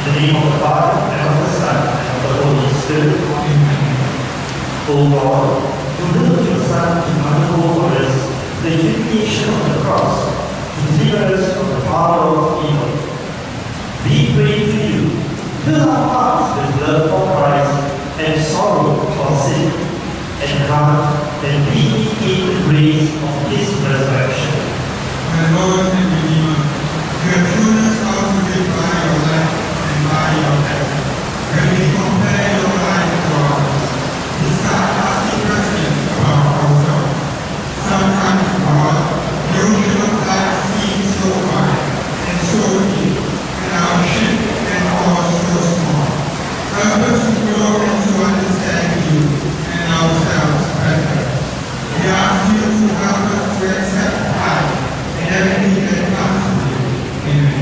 the name of the Father, and of the Son, and of the Holy Spirit. Amen. O God, who willed your Son to undergo for us the humiliation of the cross, to deliver us from the power of evil, we pray to you, fill our hearts with love for Christ and sorrow for sin, and grant that we may gain the grace of his resurrection. My Lord and Redeemer, you have shown us how to live by your life and by your death. When we compare your life to ours, we start asking questions about ourselves. Sometimes, God, the ocean of life seems so wide and so deep, and our ship and oars so small. Help us to grow and to understand you and ourselves better. We ask you to help us to accept life and everything that comes with you. Amen.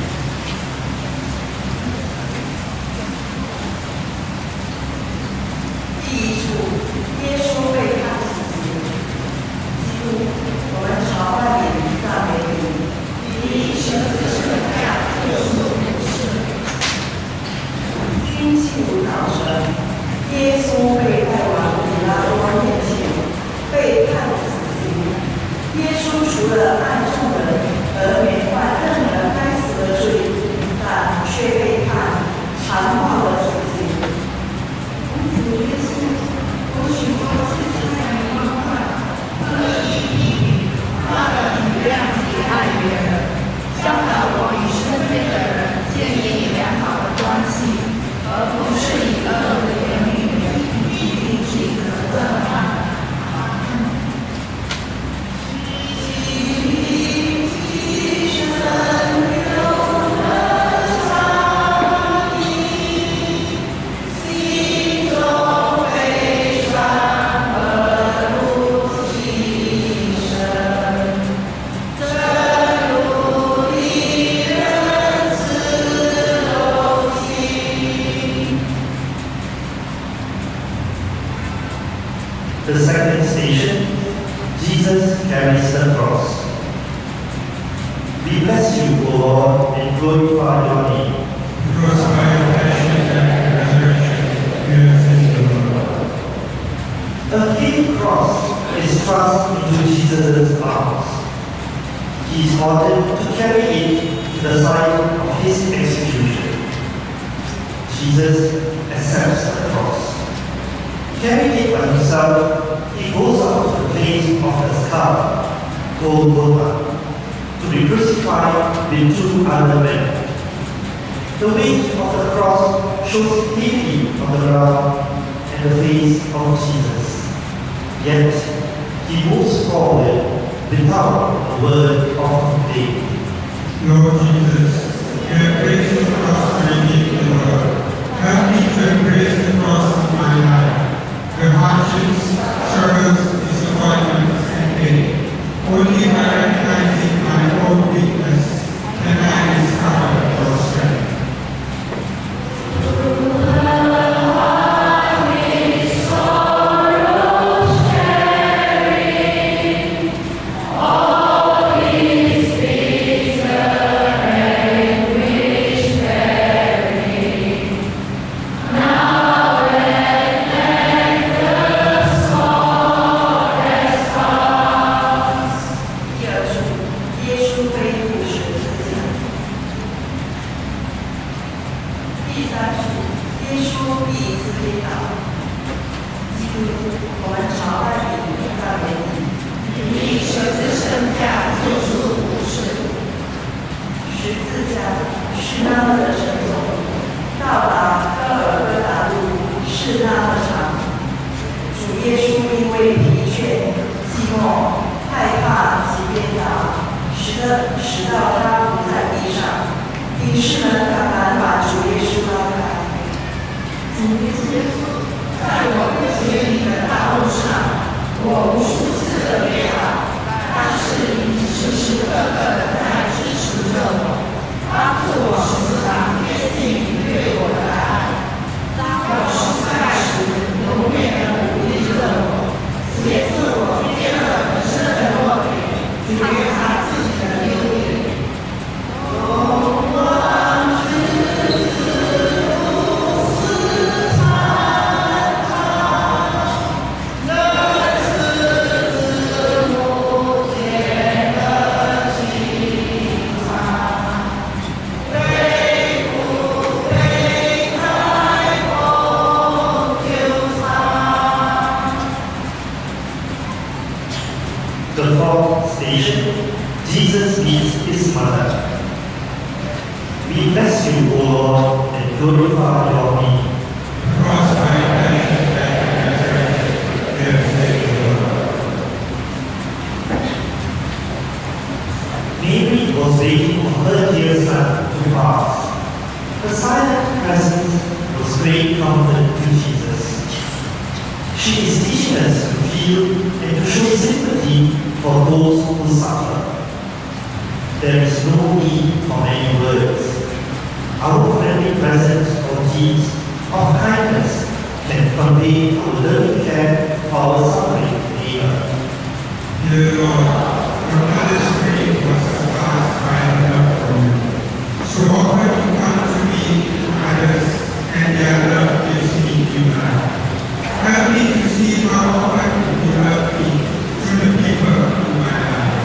耶稣被带往比拉多面前，被判死刑。耶稣除了爱众人而免犯任何该死的罪，但却被判长冒了死刑。主耶稣，我许多次差你万万，乐意你，大的体谅及爱别人，教导我与身边的人建立良好的关系，而不是以恶的言语。 The second station, Jesus carries the cross. We bless you, O Lord, and glorify your name. Because by your passion and resurrection, you have saved the world. A heavy cross is thrust into Jesus' arms. He is ordered to carry it to the site of his execution. Jesus accepts the cross. Carrying it by himself, he goes out to the place of the skull, Golgotha, to be crucified with two other men. The weight of the cross shows heavily on the ground and the face of Jesus. Yet, he moves forward without a word of complaint. Lord Jesus, you have placed the cross to redeem the world. Help me to embrace the cross of my life. The hardships, struggles, disappointments, and pain. Only by recognizing my own weakness can I discover your strength. O Lord, and glorify your name. Cross by passion, death, and resurrection, we have saved the world. Mary was waiting for her dear son to pass. Her silent presence was great comfort to Jesus. She is teaching us to feel and to show sympathy for those who suffer. There is no need for many words. Our friendly presence or deeds of kindness can convey our loving care for our suffering neighbor. Dear Lord, your mother's grief was surpassed by her love for you. So often you come to me and others, and their love gives me new life. Help me to see how often you love me through the people in my life.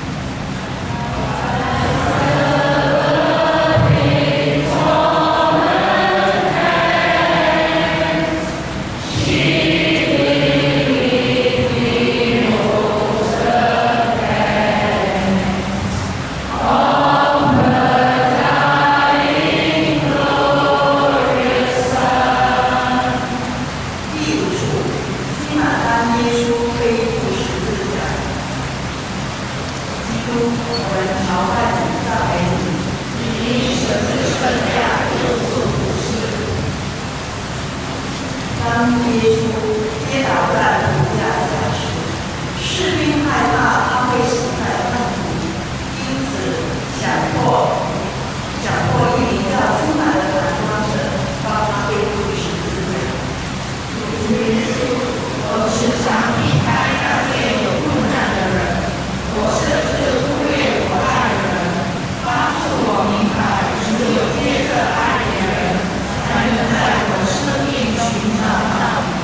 当耶稣跌倒在十字架下时，士兵害怕他会死在痛苦，因此想迫一名叫西马的传道者帮他背负十字架。耶稣，我时常避开那些有困难的人，我甚至忽略我爱人，帮助我明白，只有接着爱别人，才能在我生命寻找到你。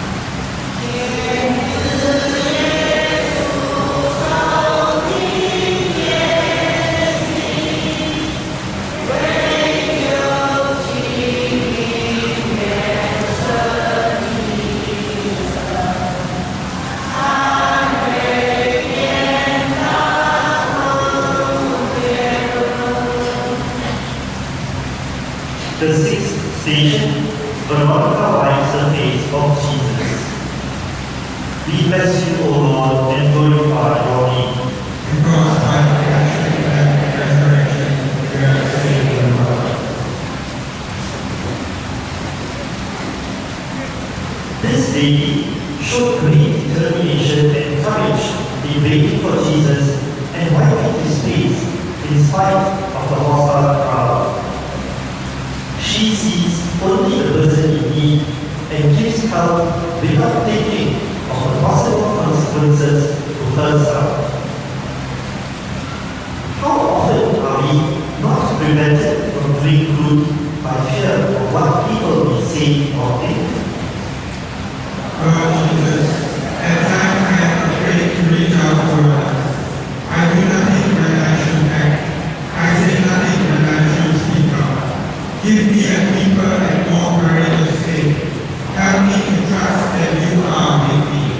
The sixth station, Veronica wipes the face of Jesus. We bless you, O Lord, and glorify your name. Because by the passion, death, and resurrection, we have saved the world. This lady showed great determination and courage in waiting for Jesus and wiping his face in spite of the hostile crowd. She sees only the person in need and gives help without thinking of the possible consequences to herself. How often are we not prevented from doing good by fear of what people may say or think? Lord Jesus, as I am afraid to reach out for others, I do nothing when I should act. I say nothing when I should speak out. Give me a deeper and more courageous faith. Help me to trust that you are with me.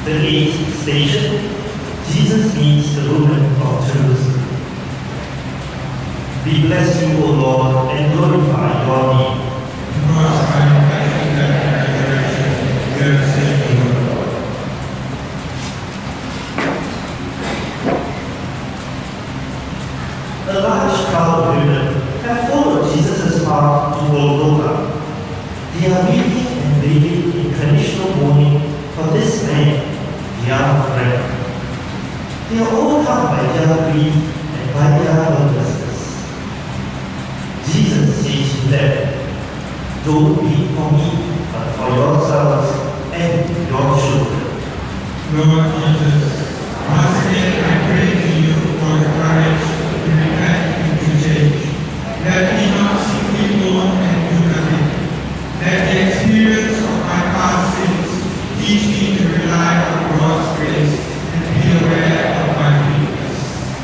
The eighth station, Jesus meets the woman of Jerusalem. We bless you, O Lord, and glorify your name. A large crowd of women have followed Jesus' path to Golgotha. They are weeping and wailing in traditional mourning for this man, their friend. They are overcome by their grief and by their helplessness. Jesus says to them, "Don't weep for me, but for yourselves and your children." Lord Jesus, once again I pray to you for the courage to repent and to change. Let me not simply mourn and do nothing. Let the experience of my past sins teach me to rely on God's grace and be aware of my weakness.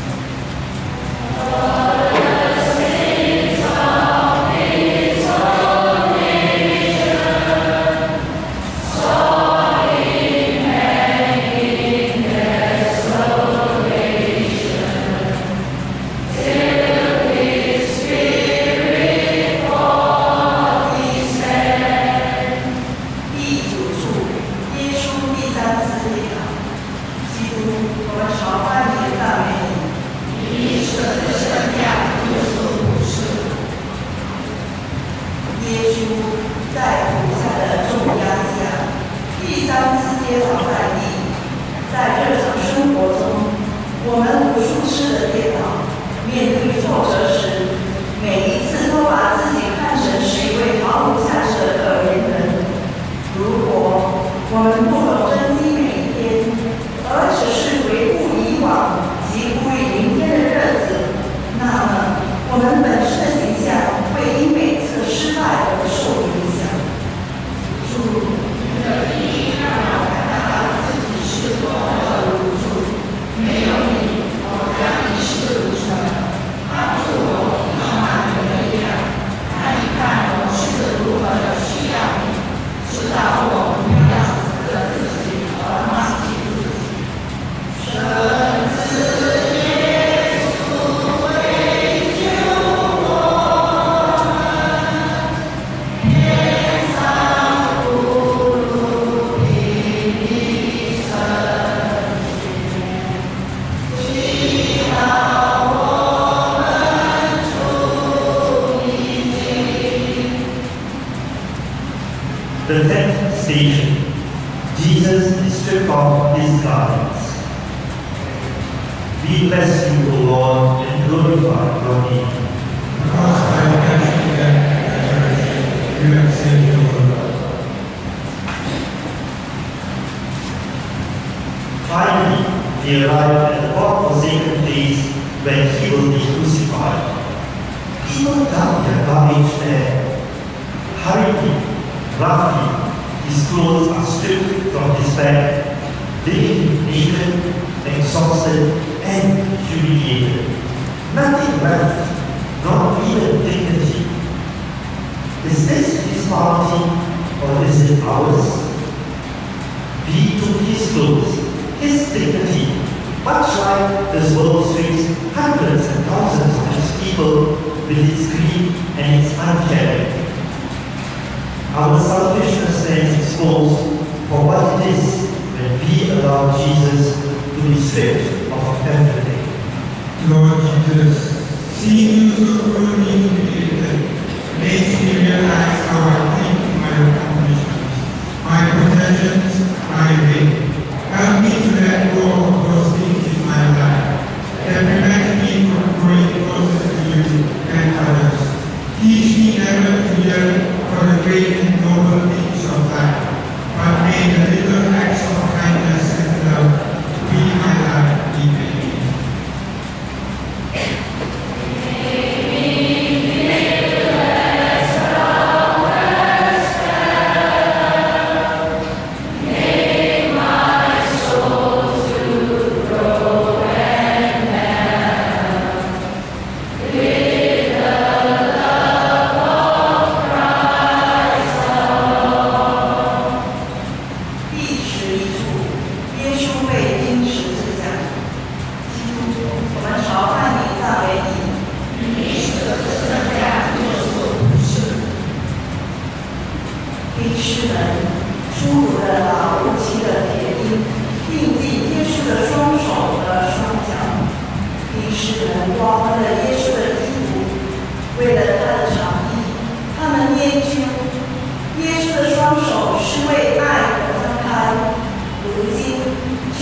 The 10th station, Jesus is stripped off his garments. We bless you, O Lord, and glorify your name. Because by your passion, death, and resurrection, you have saved the world. Finally, they arrive at the God-forsaken place where he will be crucified. People dump their garbage there. Hurriedly, roughly, his clothes are stripped from his back, leaving him naked, exhausted, and humiliated. Nothing left, not even dignity. Is this his bounty, or is it ours? We took his clothes, his dignity, much like this world treats hundreds and thousands of its people with its greed and its uncaring. Our selfishness stands exposed for what it is when we allow Jesus to be stripped of everything. Lord Jesus, seeing you so cruelly humiliated makes me realize how I think my accomplishments, my possessions, my way. Help me to let go of those things in my life that prevent me from growing closer to you and others. Teach me never to yearn for the great and noble things of life, but may the little acts of kindness and love be my life even. May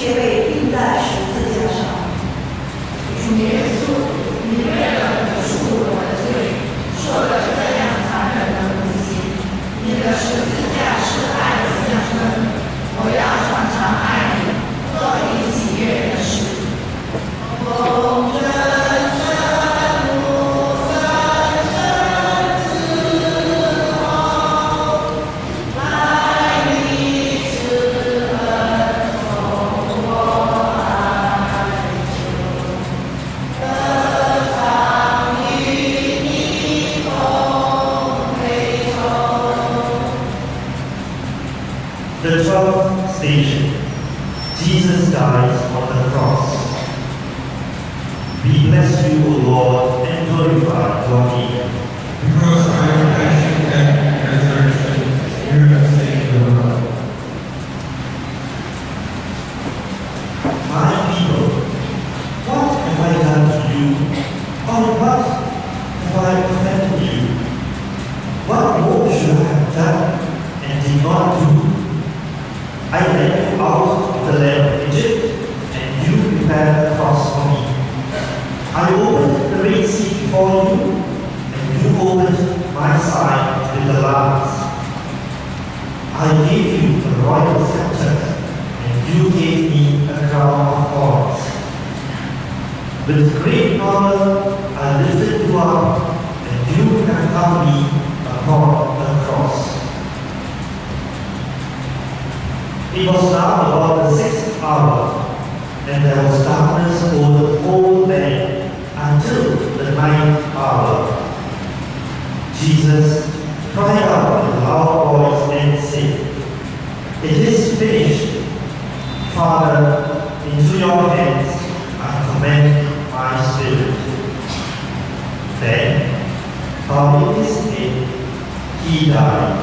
却被钉在十字架上。主耶稣，你为了饶恕我的罪，受了这样残忍的苦刑。你的十字架是爱的象征，我要常常爱你，做你喜悦的事。奉真圣母三圣之后，来你施恩宠我爱求，得常与你同悲愁。 The 12th station. Jesus dies on the cross. We bless you, O Lord, and glorify your name. Because by your passion, death, and resurrection, you have saved the world. My people, what have I done to you? Or what have I offended you? What more should I have done and did not do? I led you out of the land of Egypt, and you prepared a cross for me. I opened the Red Sea before you, and you opened my side with the lance. I gave you a royal scepter, and you gave me a crown of thorns. With great honor I lifted you up, and you have hung me upon the cross. It was now about the 6th hour, and there was darkness over the whole land until the 9th hour. Jesus cried out with a loud voice and said, "It is finished. Father, into your hands I commend my spirit." Then, bowing his head, he died.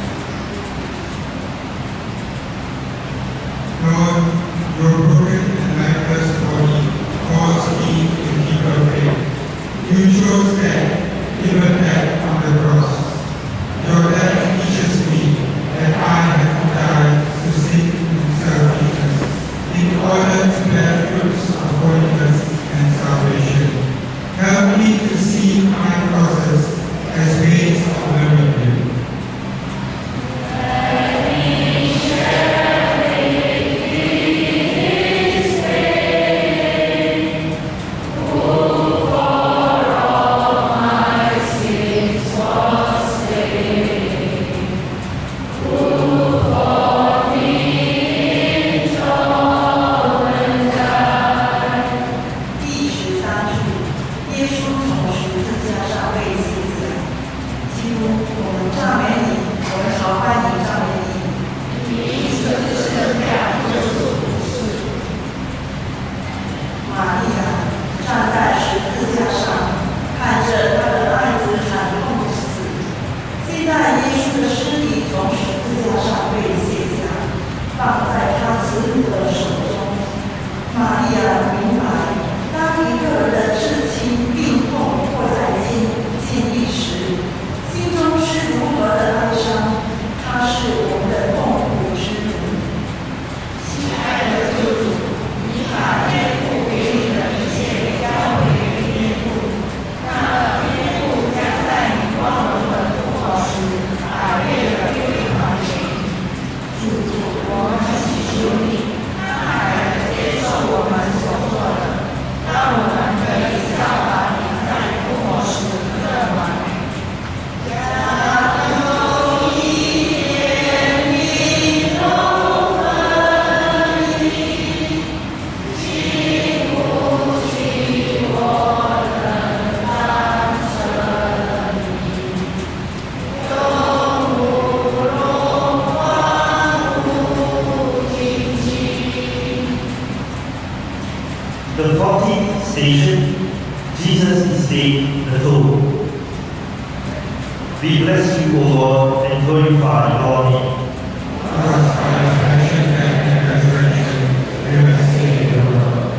Lord, your broken and lifeless body calls me to keep your faith. You chose death, even death on the cross. Your death teaches me that I have to die to sin and selfishness, in order to bear fruits of holiness and salvation. Help me to see my crosses as ways of learning you. The 14th station, Jesus is laid the tomb. We bless you, O Lord, and glorify your name. Because by your passion, death, and resurrection, you have saved the world.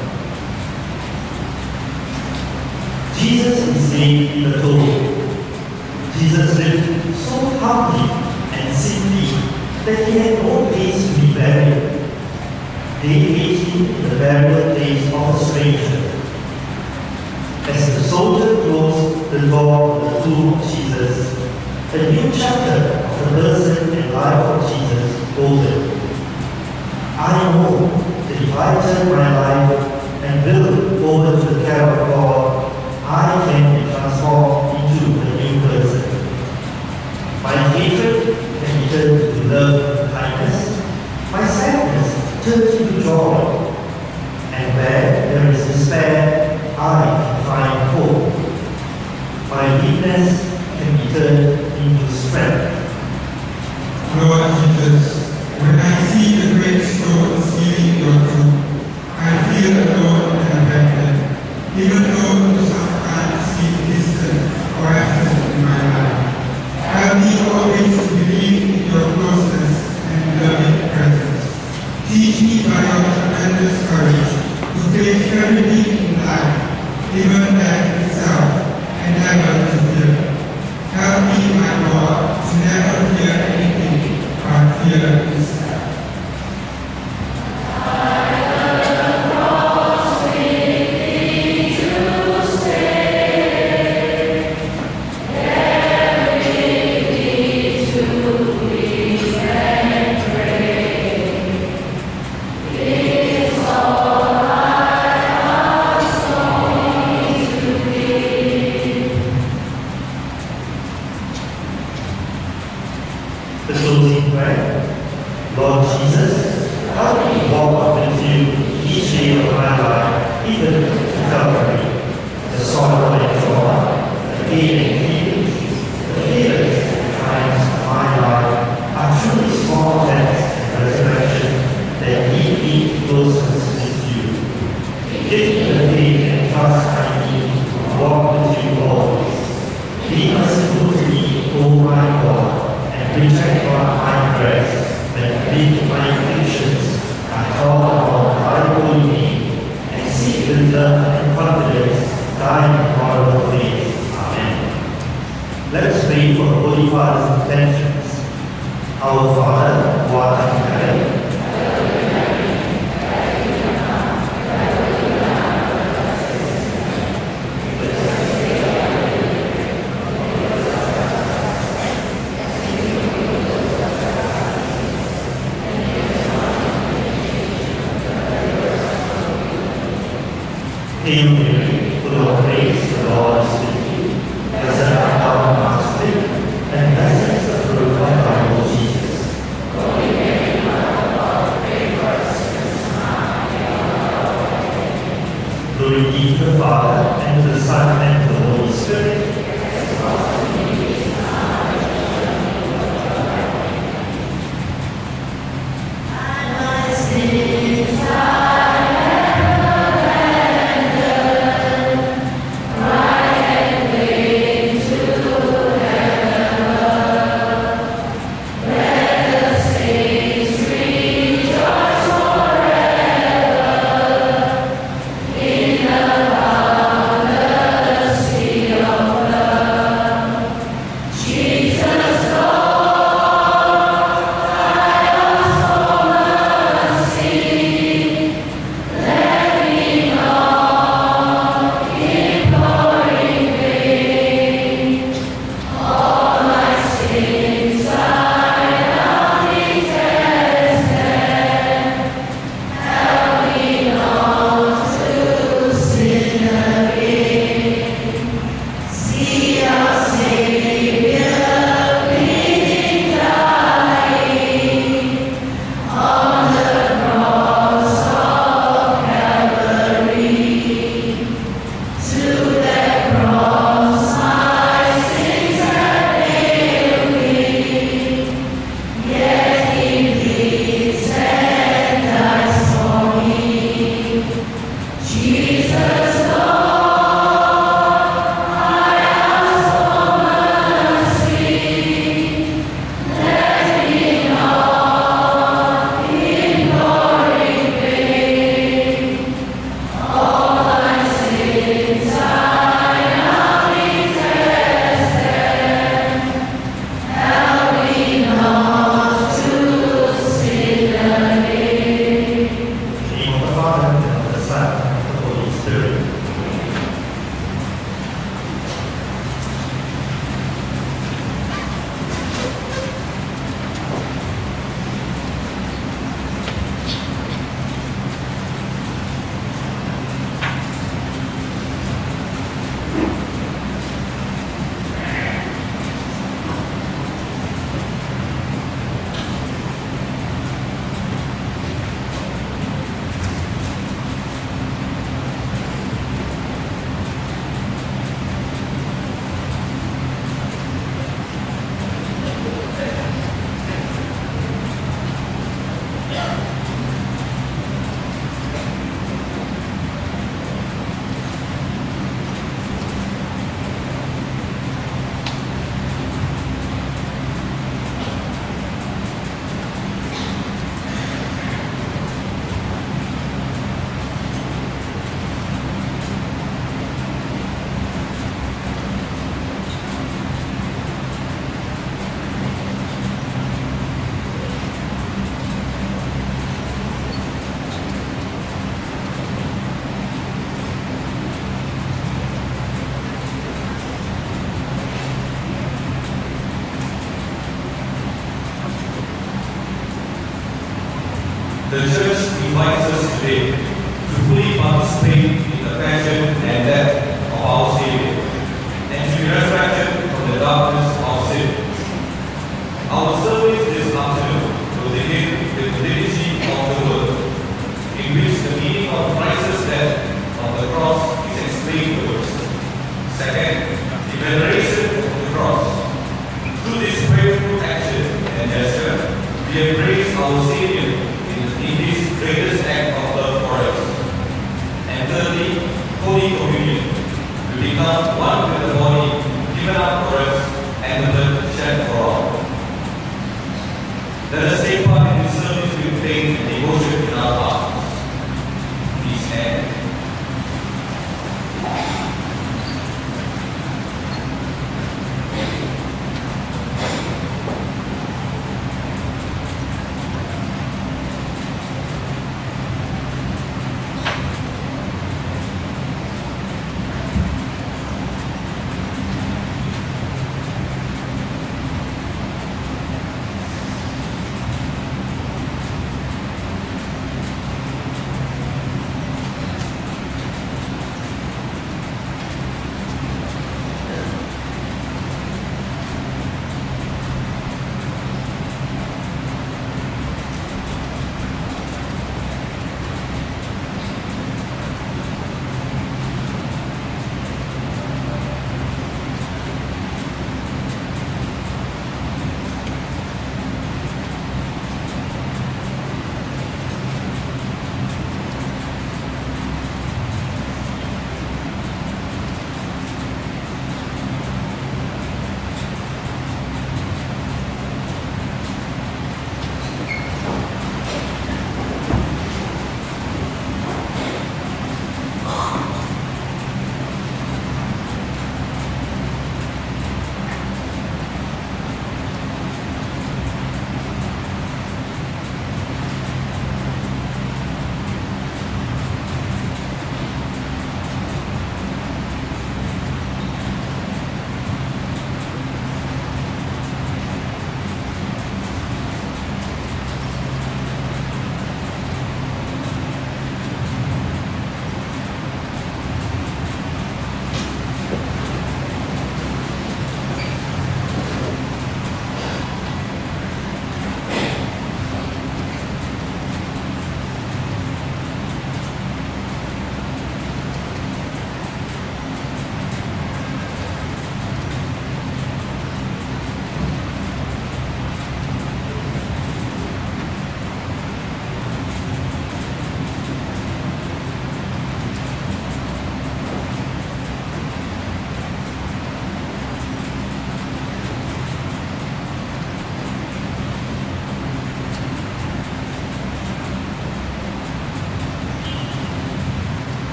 Jesus is laid in the tomb. Jesus lived so humbly and simply that he had no place to be buried. They engaging in the burial days of a stranger. As the soldier closed the door of the tomb of Jesus, a new chapter of the person and life of Jesus opened. I know that if I turn my life and will over to the care of God, I can be transformed into a new person. My hatred can be turned to love and kindness. My sadness turns into joy. And where there is despair, I can find hope. My weakness can be turned into strength. Lord Jesus, when I see the great stone sealing your tomb, I feel alone and abandoned, even though you sometimes seem distant or absent in my life. Help me always to believe in your closeness and loving presence. Teach me by your tremendous courage to face everything in life, even death itself, and never to fear. Help me, my Lord, to never fear anything but fear yourself. The closing prayer. Lord Jesus, help me walk with you each day of my life, even to Calvary. The sorrow and joy, the pain and feelings, the fears and triumphs of my life are truly small deaths and resurrection that lead me to closeness with you. Give me the faith and trust I need to walk with you always. Be merciful to me, O my God, and reject not my prayers, but lead my afflictions. I call upon thy holy name, and seek with love and confidence thy immortal faith. Amen. Let us pray for the Holy Father's intentions. Our Father, who art in heaven, Hail Mary, full of grace, the Lord is with you. Blessed art thou amongst women, and blessed is the fruit of thy womb, Jesus. Holy Mary, Mother of God, pray for us sinners now and at the hour of our death. Glory be to the Father, and to the Son, and to the Holy Spirit. In the marvelous sea of Father, and of the Son, and of the Holy Spirit.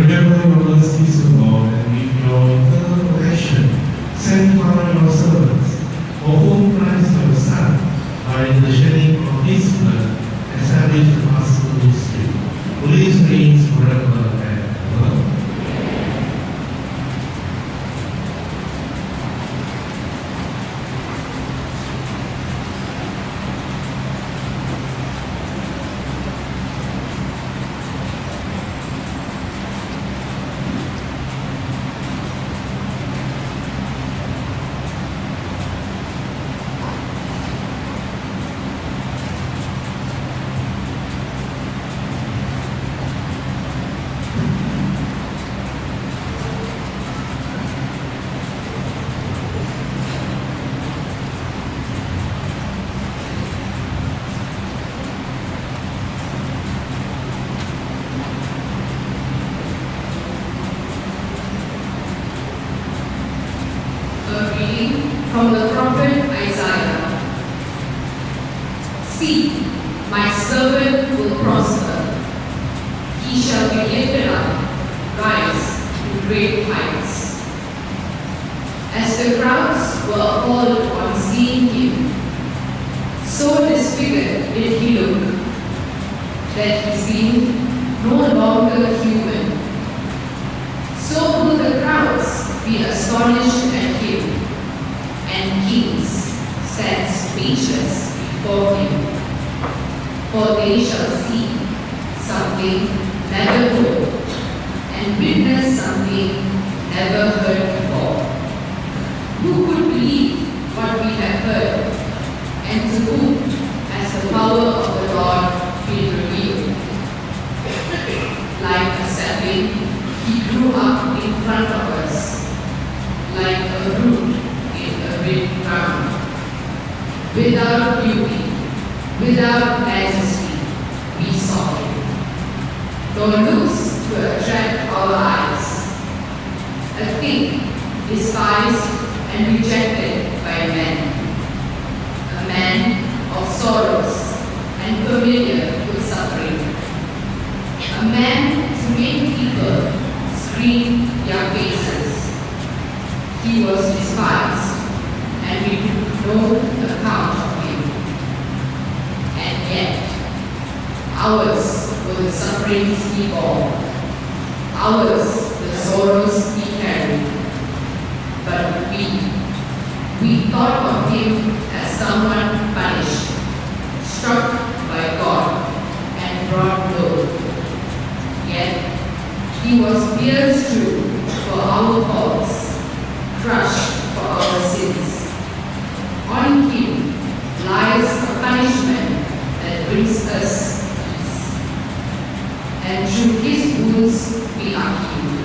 Remember your mercies, O Lord, and with your compassion, sanctify your servants, for whom Christ your Son, by the shedding of his blood, established the gospel history, who lives and reigns forever and ever. A reading from the prophet Isaiah. See, my servant will prosper. He shall be lifted up, rise to great heights. As the crowds were appalled on seeing him, so disfigured did he look, that he seemed no longer human. So will the crowds be astonished at him, and kings stand speechless before him. For they shall see something never told, and witness something never heard before. Who could believe what we have heard, and to whom has the power of the Lord been revealed? Like a sapling, he grew up in front of us, like a root in a rich ground. Without beauty, without majesty, we saw him. Nor looks to attract our eyes. A thing despised and rejected by men. A man of sorrows and familiar with suffering. A man to make people screen their faces. He was despised, and we took no account of him. And yet, ours were the sufferings he bore, ours the sorrows he carried. But we thought of him as someone punished, struck by God, and brought low. Yet he was pierced through for our faults, crushed for our sins. On him lies a punishment that brings us peace, and through his wounds we are healed.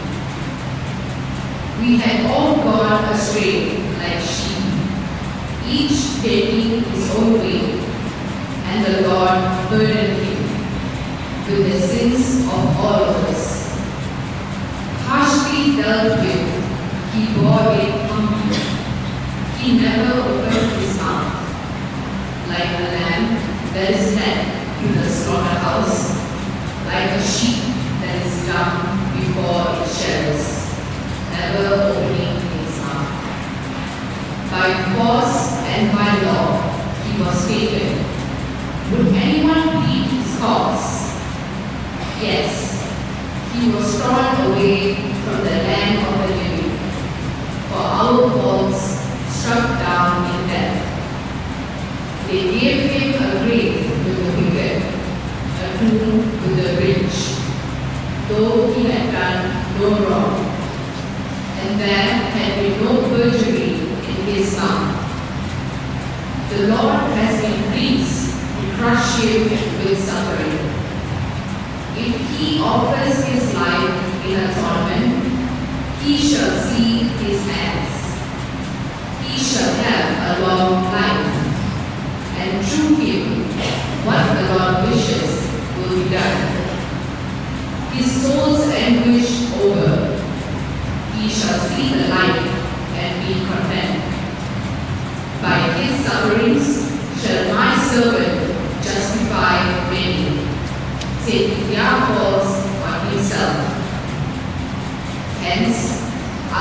We had all gone astray like sheep, each taking his own way, and the Lord burdened him with the sins of all of us. Harshly dealt with, he bore it humbly. He never opened his mouth. Like a lamb that is led to the slaughterhouse, like a sheep that is dumb before its shearers, never opening his mouth. By force and by law he was taken. Would anyone plead his cause? Yes, he was torn away from the land of the living. For our faults struck down in death. They gave him a grave with the wicked, a tomb with the rich, though he had done no wrong, and there had been no perjury in his mouth. The Lord has been pleased to crush him with suffering. If he offers his life in atonement, he shall see his hands. He shall have a long life, and through him what the Lord wishes will be done. His soul's anguish over, he shall see the light and be content. By his sufferings shall my servant justify many, taking their faults on himself.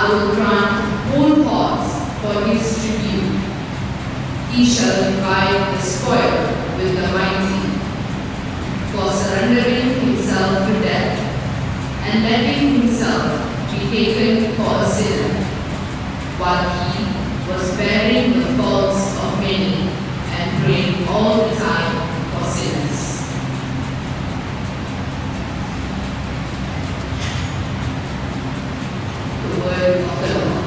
I will grant whole thoughts for his tribute. He shall divide the spoil with the mighty, for surrendering himself to death and letting himself be taken for a sinner, while he was bearing the faults of many and praying all the time for sinners. The word of the Lord.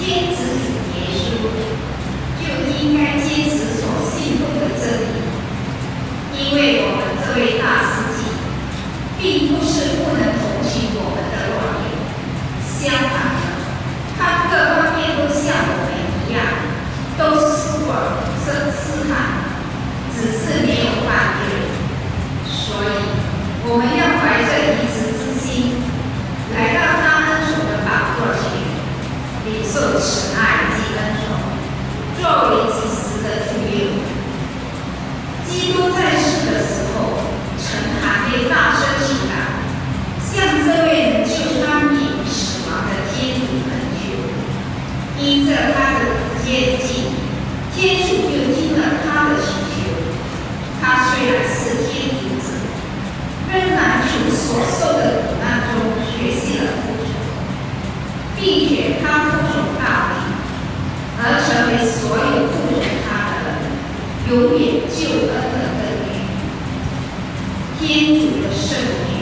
坚持主耶稣，就应该坚持所信奉的真理。因为我们这位大司祭，并不是不能同情我们的软弱，相反的，他各方面都像我们一样，都试过试探，只是没有犯罪。所以，我们要怀着一致之心，来到他恩宠的宝座前，领受慈爱及恩宠，作为祭司的助佑。基督在世的时候，曾含泪大声祈祷，向这位能救他免于死亡的天主恳求。因着他的接近，天主就听了他的祈求。他虽然是天主子，仍然从所受的苦难中学习了服从，并且他服从到底，而成为所有服从他的人永远救恩的根源。天主的圣言。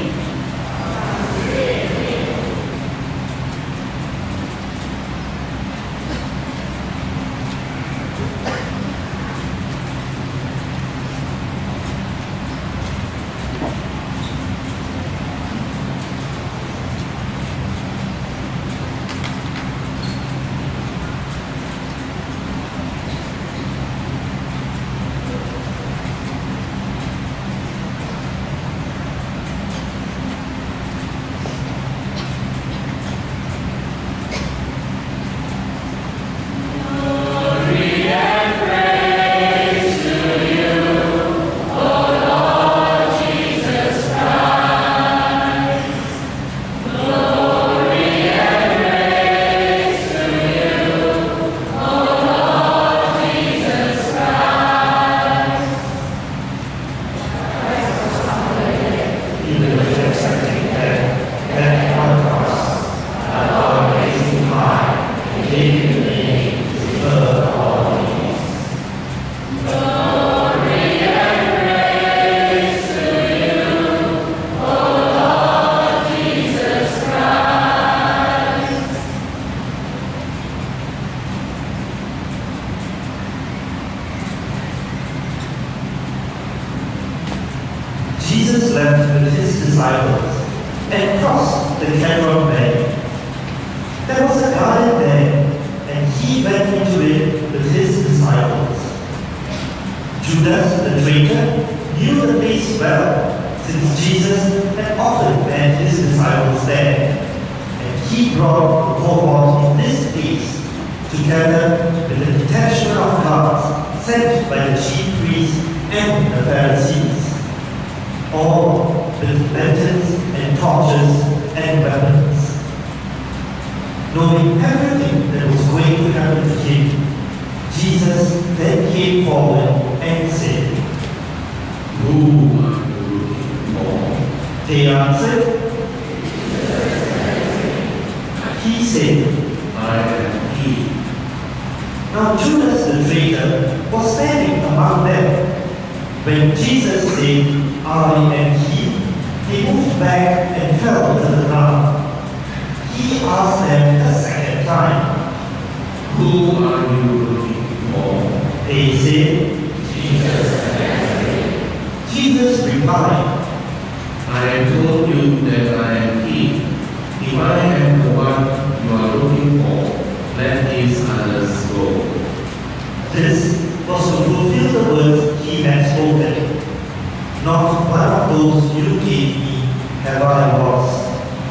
Jesus left with his disciples and crossed the Kidron Bay. There was a garden there, and he went into it with his disciples. Judas, the traitor, knew the place well, since Jesus had often met his disciples there, and he brought the cohort in this place, together with the detachment of guards sent by the chief priests and the Pharisees, all with lanterns and torches and weapons. Knowing everything that was going to happen to him, Jesus then came forward and said, Who are you looking for? They answered. He said, I am he. Now Judas the traitor was standing among them. When Jesus said, I am he, they moved back and fell to the ground. He asked them a second time. Who are you looking for? They said, Jesus replied, I have told you that I am he. If I am the one you are looking for, let these others go. This was to fulfill the words he had spoken. Not one of those you gave me have I lost.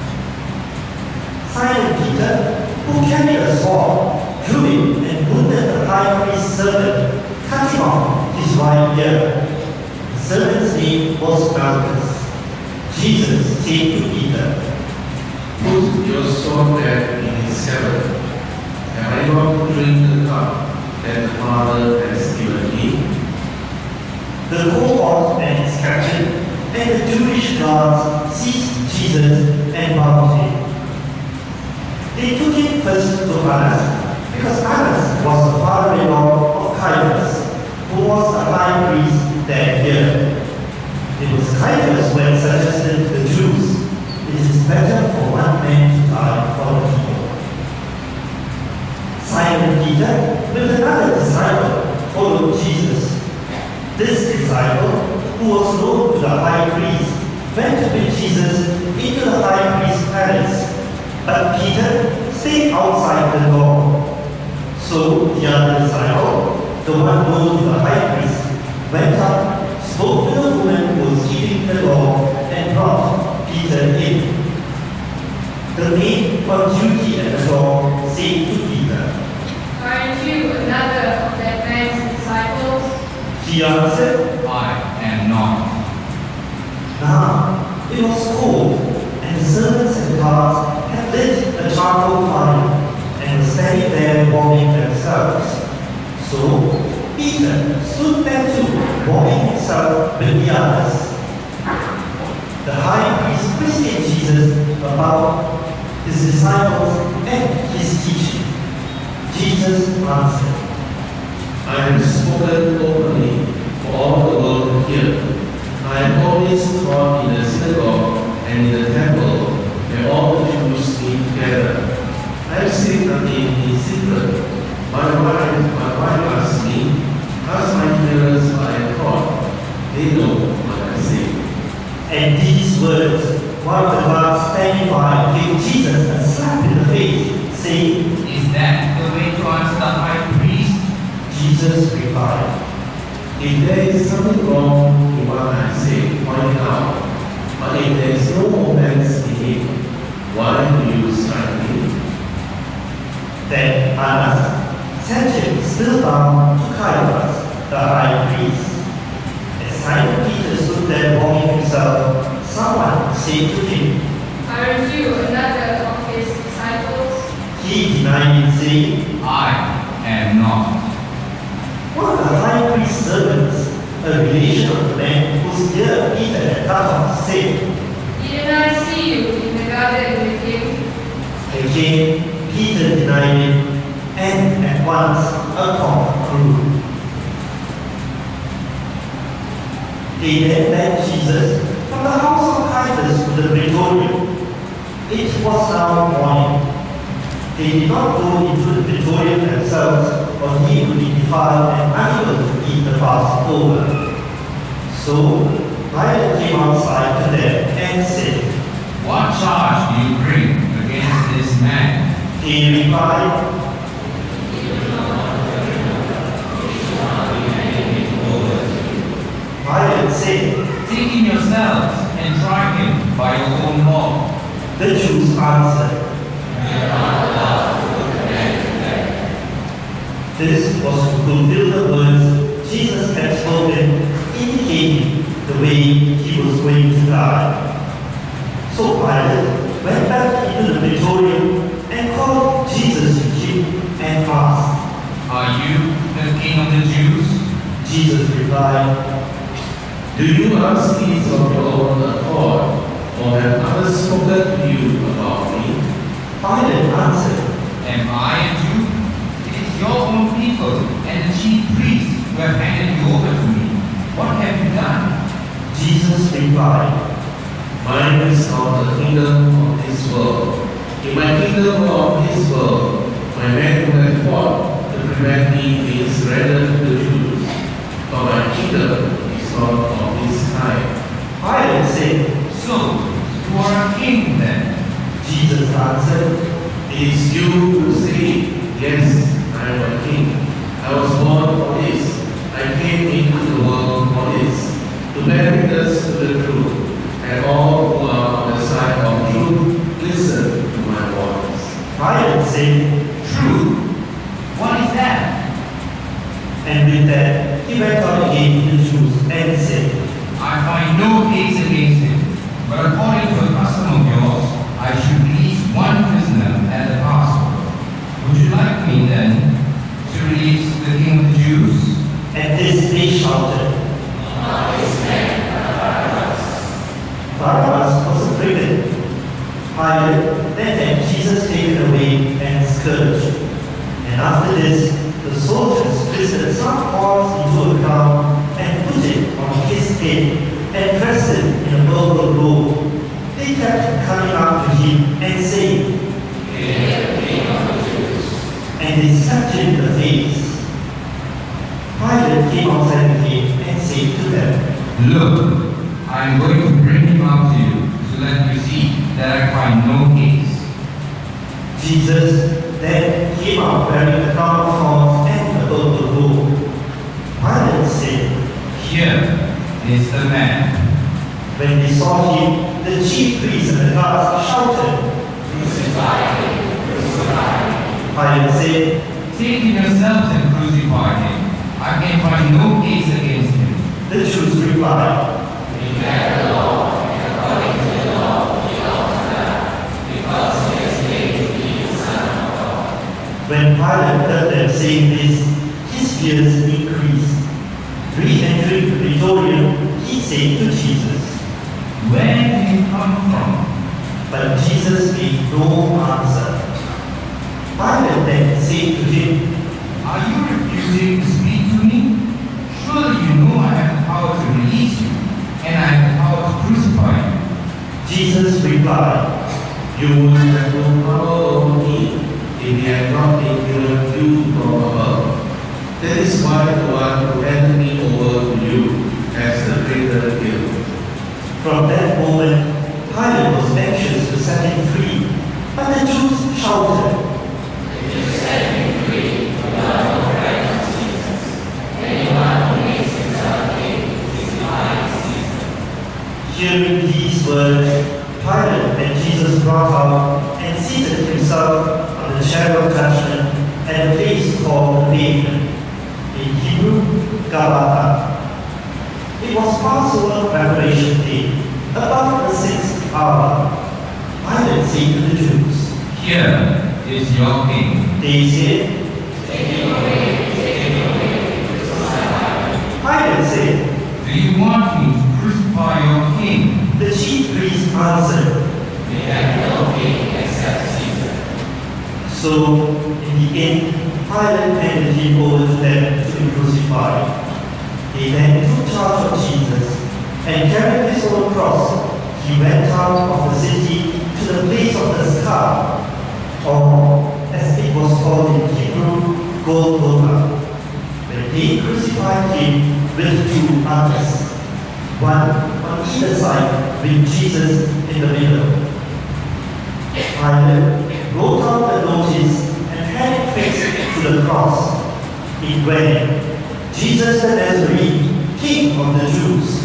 Simon Peter, who carried a sword, drew it and wounded the high priest's servant, cutting off his right ear. The servant's name was Malchus. Jesus said to Peter, Put your sword back in his scabbard. Am I not to drink the cup that the Father has given me? The cohort and his captain and the Jewish guards seized Jesus and bound him. They took him first to Annas, because Annas was the father-in-law of Caiaphas, who was the high priest that year. It was Caiaphas who had suggested to the Jews, it is better for one man to die for the people. Simon Peter with another disciple followed Jesus. This disciple, who was known to the high priest, went with Jesus into the high priest's palace, but Peter stayed outside the door. So the other disciple, the one known to the high priest, went up, spoke to the woman who was keeping the door, and brought Peter in. The maid on duty at the door said to Peter, Aren't you another of that man's disciples? He answered, I am not. Now it was cold, and the servants and guards had lit a charcoal fire and were standing there warming themselves. So Peter stood there too, warming himself with the others. The high priest questioned Jesus about his disciples and his teaching. Jesus answered, I have spoken openly for all the world to hear. I have always taught in the synagogue and in the temple where all the Jews meet together. I have said nothing in secret. My wife asked me, ask my hearers what I taught. They know what I say. And these words, one of the guards standing by gave Jesus a slap in the face, saying, Is that the way to answer the high priest? Jesus replied, If there is something wrong in what I say, point it out. But if there is no offense in it, why do you strike me? Then Annas sent him still bound to Caiaphas, the high priest. As Simon Peter stood there warming himself, someone said to him, Aren't you another of his disciples? He denied it, saying, I am not. One of the high priest's servants, a relation of the man whose ear Peter had cut off, said, Didn't I see you in the garden with him? Again, Peter denied it, and at once a cock crew. They then led Jesus from the house of Caiaphas to the praetorium. It was now morning. They did not go into the praetorium themselves, or he would be defiled and unable to eat the Passover. So Pilate came outside to them and said, What charge do you bring against this man? He replied, Pilate said, Take him yourselves and try him by your own law. the Jews answered, This was to fulfill the words Jesus had spoken, indicating the way he was going to die. So Pilate went back into the praetorium and called Jesus to him and asked, Are you the king of the Jews? Jesus replied, Do you ask these of your own accord, or have others spoken to you about me? Pilate answered, Am I a Jew? It is your own people and the chief priests who have handed you over to me. What have you done? Jesus replied, Mine is not the kingdom of this world. In my kingdom of this world, my men who have fought to prevent me being surrendered to the Jews. But my kingdom is not of this kind. Pilate said, So, you are a king then? Jesus answered, It is you who say, Yes, I am a king. I was born for this. I came into the world for this, to bear witness to the truth. And all who are on the side of truth, listen to my voice. Pilate said, True. What is that? and with that he went out again to the Jews and said, I find no case against him, but according to a custom of yours, I should release one prisoner at the Passover. Would you like me then to release the king of the Jews? At this they shouted, Barabbas was acquitted. Pilate then had Jesus taken away and scourged. And after this, the soldiers twisted some horns into a crown and put it on his head and dressed him in a purple robe. They kept coming up to him and saying, And and they slapped him in the face. Pilate came outside again and said to them, Look, I am going to bring him out to you so that you see that I find no case. Jesus then came out wearing a crown of thorns and a purple robe. Pilate said, Here is the man. When they saw him, the chief priests and the guards shouted, Crucify him! Crucify him! Pilate said, Take him yourselves and crucify him. I can find no case against him. The Jews replied, We bear the law, and according to the law, we ought to die, because he has claimed to be the Son of God. When Pilate heard them saying this, his fears increased. Re-entering the praetorium, he said to Jesus, Where do you come from? but Jesus made no answer. Pilate then said to him, Are you refusing to speak to me? Surely you know I have the power to release you, and I have the power to crucify you. Jesus replied, You would have no power over me if he had not been given you from above. That is why the one who handed me over to you has the greater guilt. From that moment, Pilate was anxious to set him free, but the Jews shouted, If you set him free, you are no friend of Jesus. Anyone who makes himself king is Caesar. Hearing these words, Pilate and Jesus brought out and seated himself on the chair of judgment at a place called the Pavement, in Hebrew, Gabbatha. It was Passover preparation day, about the 6th hour. Pilate said to the Jews, Here is your king. They said, Take him away, crucify him. Pilate said, Do you want me to crucify your king? the chief priest answered, We have no king except Caesar. So, in the end, Pilate handed him over to them to be crucified. They then took charge of Jesus, and carrying his own cross, he went out of the city to the place of the skull, or as it was called in Hebrew, Golgotha. When they crucified him with two others, one on either side with Jesus in the middle. Pilate wrote out the notice and had it fixed to the cross. It read, Jesus the Nazarene, King of the Jews.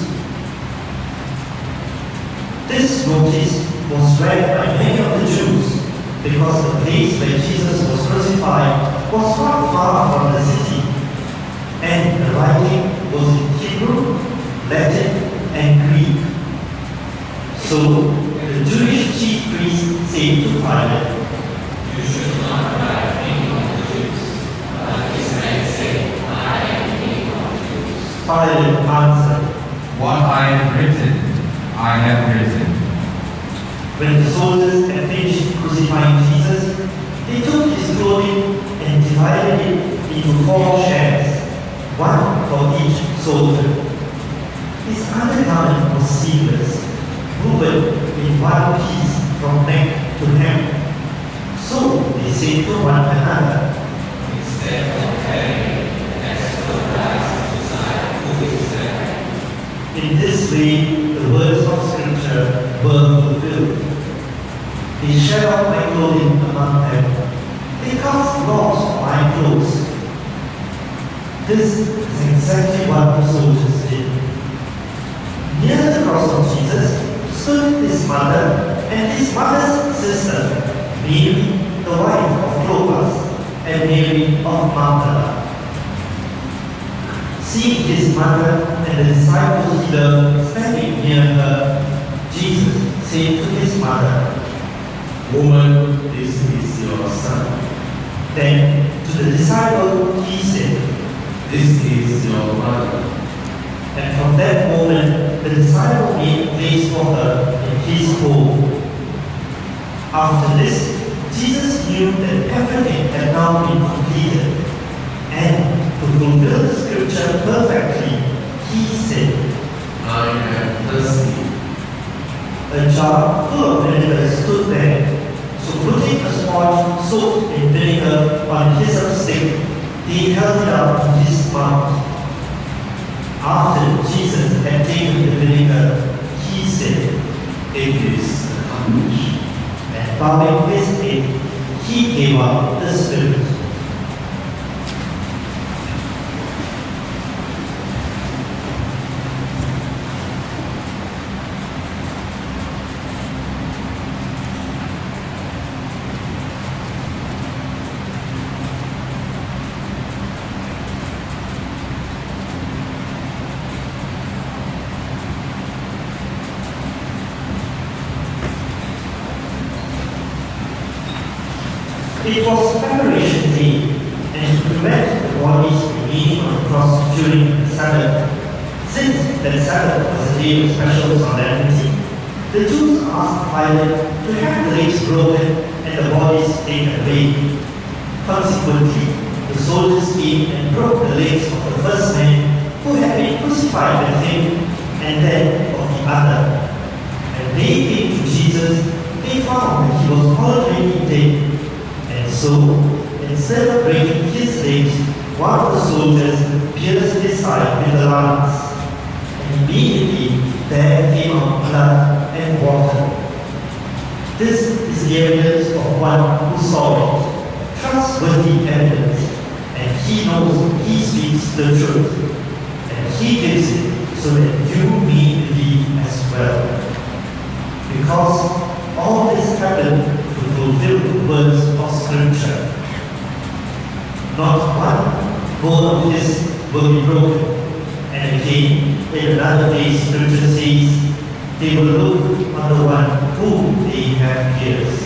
This notice was read by many of the Jews because the place where Jesus was crucified was not far from the city, and the writing was in Hebrew, Latin, and Greek. So the Jewish chief priest said to Pilate, You should not write King of the Jews, but this man say, I am King of the Jews. Pilate answered, What I have written, I have written. When the soldiers had finished crucifying Jesus, they took his clothing and divided it into 4 shares, one for each soldier. His undergarment was seamless, woven in one piece from neck to hem. So they said to one another, Instead of carrying, let's decide who is there. in this way the words of Scripture were fulfilled. They shed out my clothing among them. They cast lots for my clothes. This is exactly what the soldiers did. Near the cross of Jesus stood his mother and his mother's sister, Mary, the wife of Clopas, and Mary of Magdala. Seeing his mother and the disciples he loved standing near her, Jesus said to his mother, Woman, this is your son. Then to the disciple he said, This is your mother. and from that moment the disciple made a place for her in his home. After this, Jesus knew that everything had now been completed, and to fulfill the scripture perfectly, he said, I am thirsty. A jar full of vinegar stood there. So putting a sponge soaked in vinegar on a hyssop stick, he held it up to his mouth. After Jesus had taken the vinegar, he said, "It is accomplished." And bowing his head, he gave up the spirit. It was Preparation Day, and to prevent the bodies remaining on the cross during the Sabbath, since that Sabbath was a day of special solemnity, the Jews asked Pilate to have the legs broken and the bodies taken away. Consequently, the soldiers came and broke the legs of the first man who had been crucified with him, and then of the other. When they came to Jesus, they found that he was already dead. So, instead of breaking his legs, one of the soldiers pierced his side with a lance, and immediately there came out blood and water. This is the evidence of one who saw it, trustworthy evidence, and he knows he speaks the truth, and he gives it so that you may believe as well. Because all this happened to fulfill the words of Scripture. Not one bone of his will be broken. And again, in another place, Scripture says, they will look on the one whom they have pierced.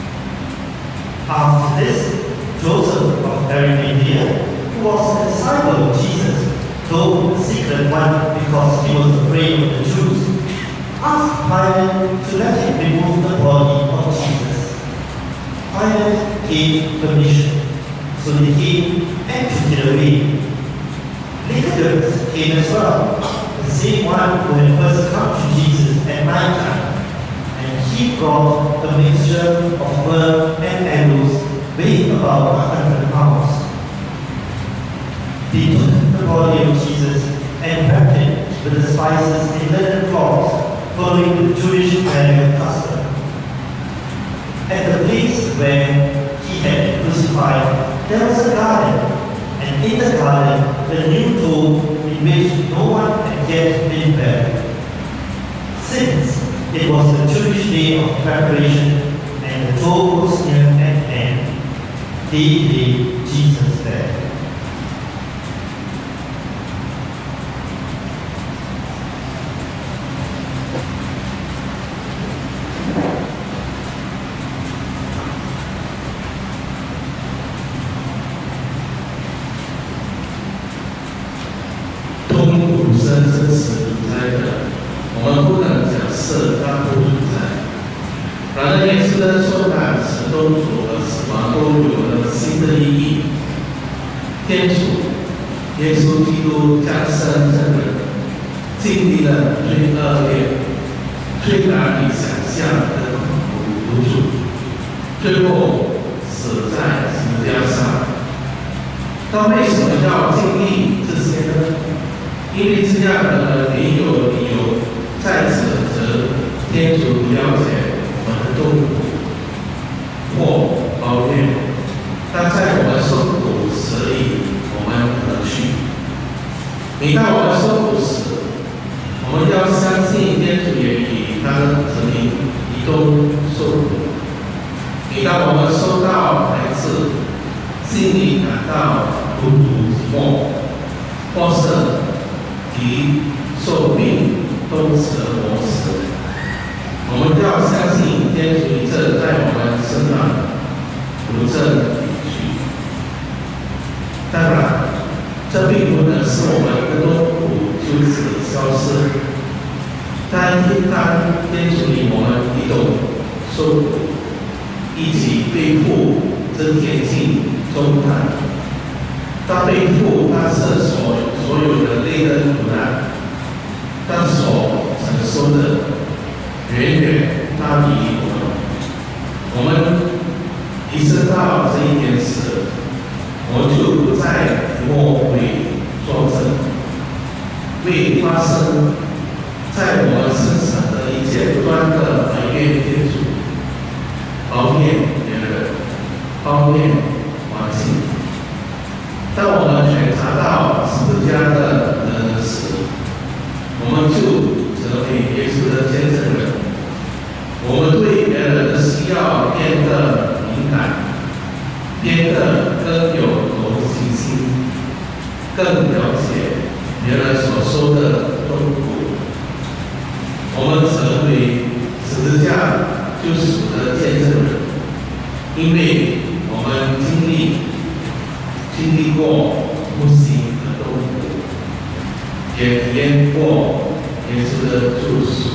After this, Joseph of Arimathea, who was a disciple of Jesus, told the secret one because he was afraid of the Jews, asked Pilate to let him remove the body of Jesus. Pilate gave permission, so they came and took it away. Nicodemus came as well, the same one who had first come to Jesus at night time, and he brought a mixture of myrrh and aloes weighing about 100 pounds. They took the body of Jesus and wrapped it with the spices in linen cloths, following the Jewish burial custom. At the place where he had been crucified, there was a garden, and in the garden, a new tomb in which no one had yet been buried. Since it was the Jewish day of preparation, and the tomb was near at hand, they laid Jesus there. 真实存在的，我们不能假设它不存在。然而，耶稣的受难、使宗主和死亡都有了新的意义。天主，耶稣基督降生成人，经历了最恶劣、最难以想象的苦楚，最后死在十字架上。他为什么要经历这些呢？因为这样的没有理由再指责天主不了解我们的痛苦或抱怨，但在我们受苦时里，我们可去。每当我们受苦时，我们要相信天主也与他的子民一同受苦。每当我们受到排斥，心里感到孤独寂寞，或是及受病都折磨时，我们要相信天主正在我们身上不正理去。当然，这并不能使我们的痛苦就此消失。但当天主与我们一同受苦，一起背负这天境重担。他背负他是所有人类的苦难，他所承受的远远大于我们。我们意识到这一件事，我就不再默为作证，为发生在我身上的一切不断的埋怨天主，抱怨别人，抱怨环境。当我们觉察到十字架的恩时，我们就成为耶稣的见证人。我们对别人的需要变得敏感，变得更有同情心，更了解别人所受的痛苦。我们成为十字架救赎的见证人，因为我们经历过不幸的痛苦，也体验过耶稣的救赎。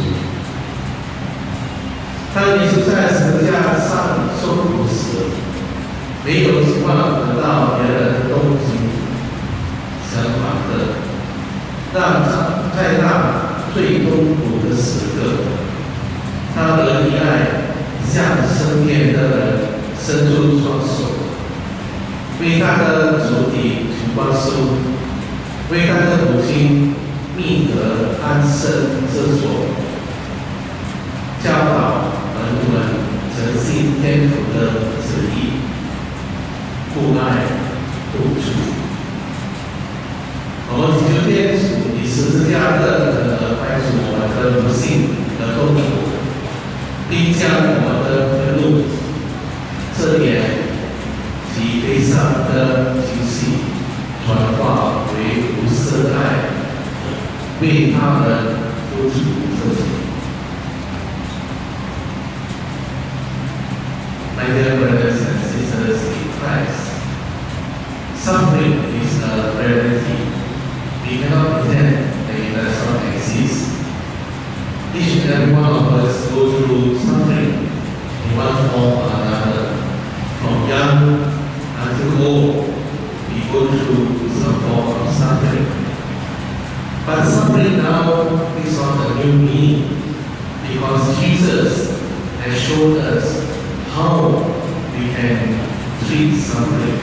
当耶稣在十字架上受苦时，没有希望得到别人的动机，相反的，在那最痛苦的时刻，他的溺爱向身边的人伸出双手，为他的主体求宽恕，为他的母亲觅得安身之所，教导门徒们诚信天主的旨意，互爱互助。我们祈求天主以十字架的开除我们的不幸的痛苦，并将我们的愤怒、这点及悲伤的情绪转化为无私的爱，为他们付出自己。My dear brothers and sisters in Christ, suffering is a reality. We cannot pretend that it does not exist. Each and every one of us go through suffering in one form or another. From young until old, we go through some form of suffering. But suffering now takes on a new meaning because Jesus has shown us how we can treat suffering.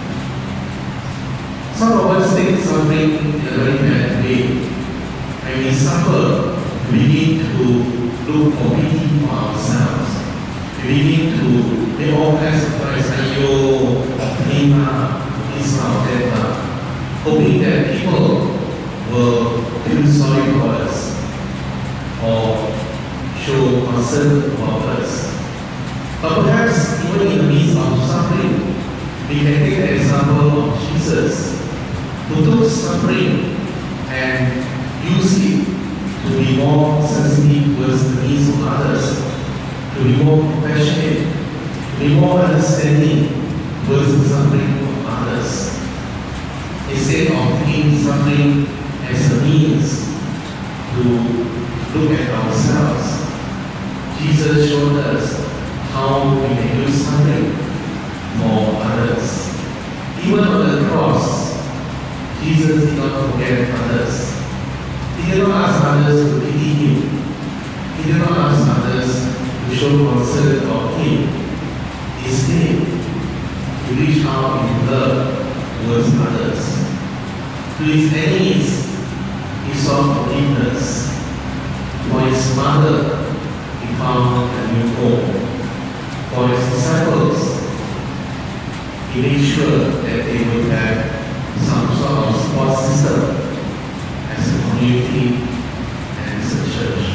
Some of us take suffering in a very bad way. When we suffer, we begin to look for pity for ourselves. We begin to make all kinds of cries, ayo, lima, isma, that, hoping that people will feel sorry for us or show concern for us. But perhaps even in the midst of suffering, we can take the example of Jesus, who took suffering and used it to be more sensitive towards the needs of others, to be more compassionate, to be more understanding towards the suffering of others. Instead of taking suffering as a means to look at ourselves, Jesus showed us how we can use suffering for others. Even on the cross, Jesus did not forget others. He did not ask others to pity him. He did not ask others to show concern for him. Instead, he reached out in love towards others. To his enemies, he sought forgiveness. For his mother, he found a new home. For his disciples, he made sure that they would have some sort of support system as a community and as a church.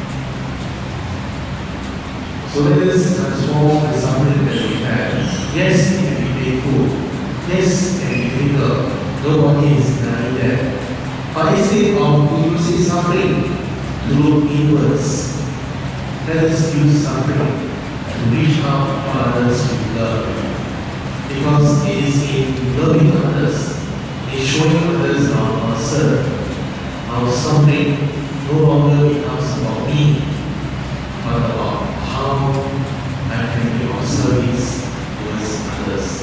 So let us transform the suffering that we have. Yes, it can be painful. Yes, it can be difficult. Nobody is denying that. But instead of using suffering to look inwards, let us use suffering to reach out to others with love. Because it is in loving others, in showing others our concern, our suffering no longer becomes about me, but about how I can be of service towards others.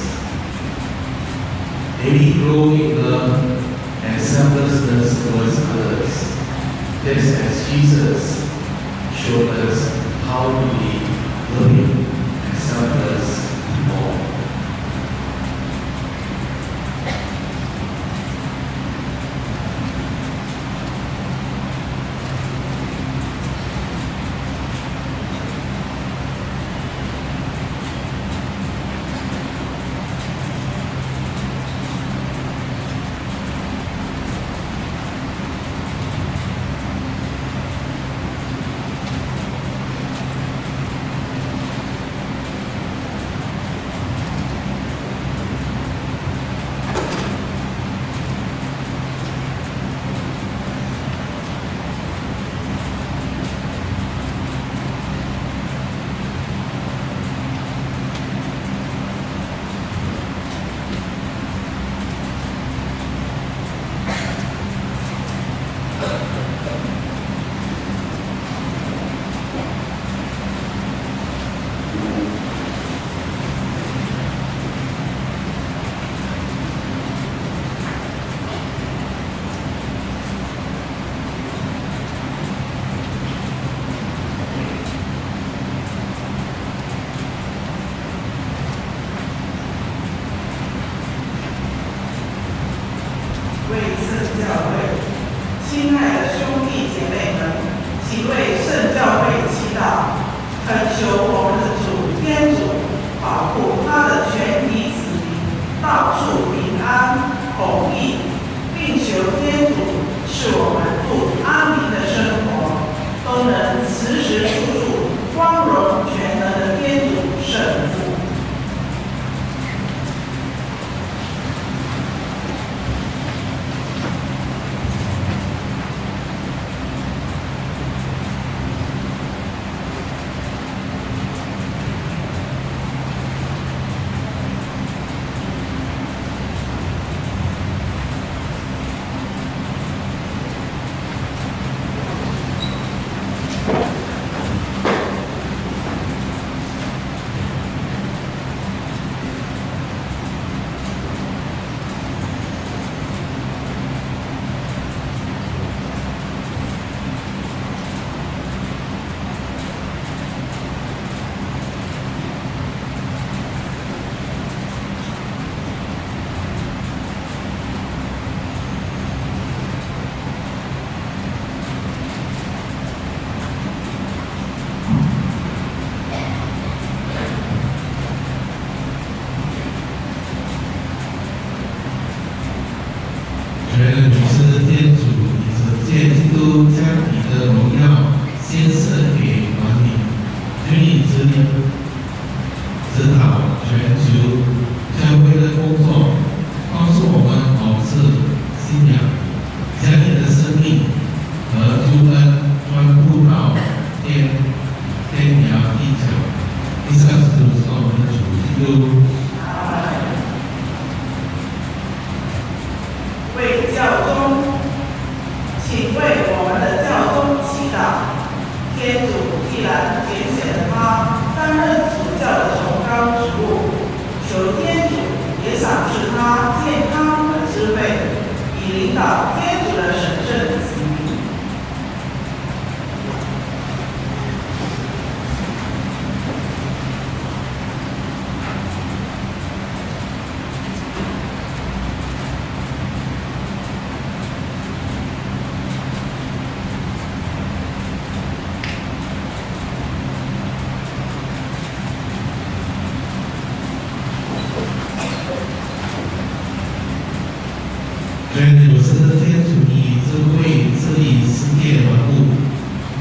May we grow in love and selflessness towards others, just as Jesus showed us how to be loving and selfless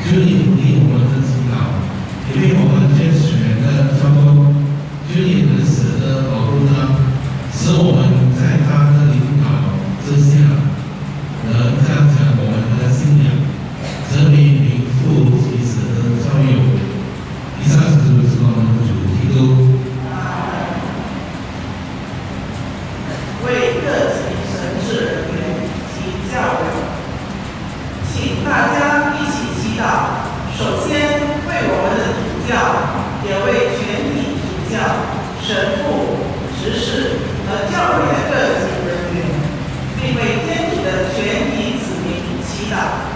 求你鼓励我们的祈祷，也为我们捐血的交通，求你能使得保护他，使我们在他的领导之下，能加强我们的信仰，成为名副其实的教友。以上是我们的主基督。 为各级神职人员及教友，请大家一起祈祷。首先为我们的主教，也为全体主教、神父、执事和教会的各级人员，并为天主的全体子民祈祷。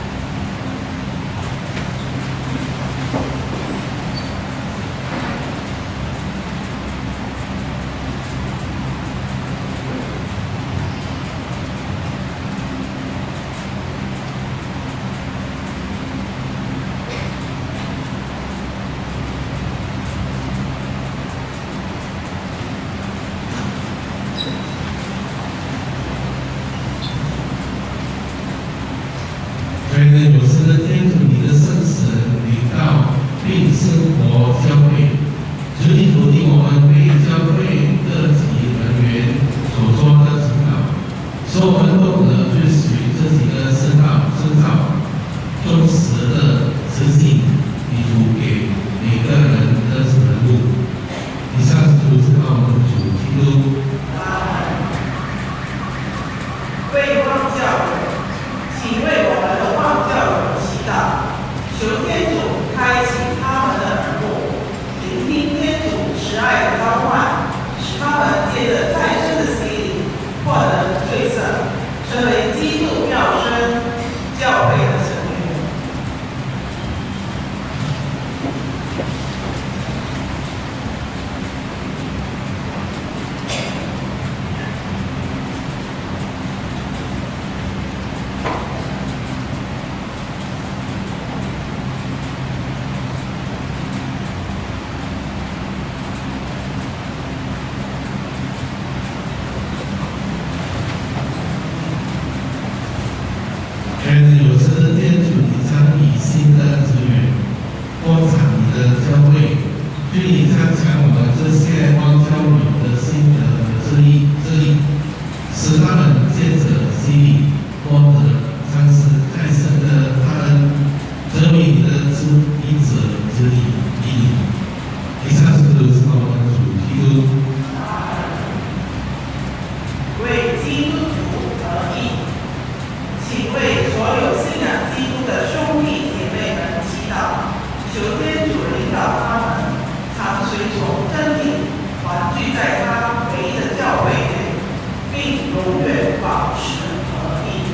全能有神的天主，你的圣神领导并生活教会，求你鼓励我们为教会各级人员所做的指导，使我们都能遵循自己的圣道，忠实的执行你主给每个人的人物。以上是主我们的主基督。 为望教友，请为我们的望教友祈祷，求天主开启他们的耳朵，聆听天主慈爱的召唤，使他们借着再生的洗礼，获得罪赦，成为基督妙身教会的成员。 全能有神的天主，你将以新的资源扩展你的教会，求你加强我们这些光教友的心得和智力，使他们借着洗礼获得再生的他恩，成为你的医者之力。以上是我们的主基督。 为基督徒而义，请为所有信仰基督的兄弟姐妹们祈祷，求天主领导他们常随从真理，团聚在他唯一的教会内，并永远保持合一。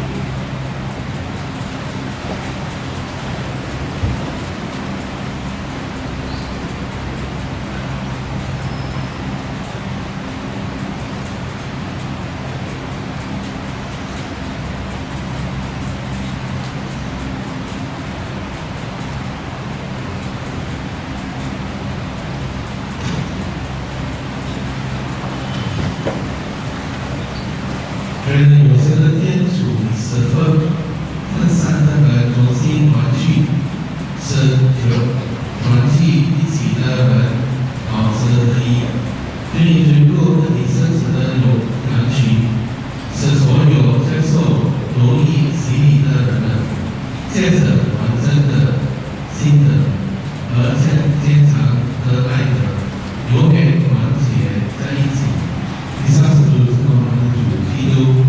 全能有神的天主，你使分散的人重新团聚，使团聚一起的人保持合一。愿你追入你圣子的羊群，使所有接受容易洗礼的人们，借着完整的心的而坚强的爱的，永远团结在一起。以上是我们的主基督。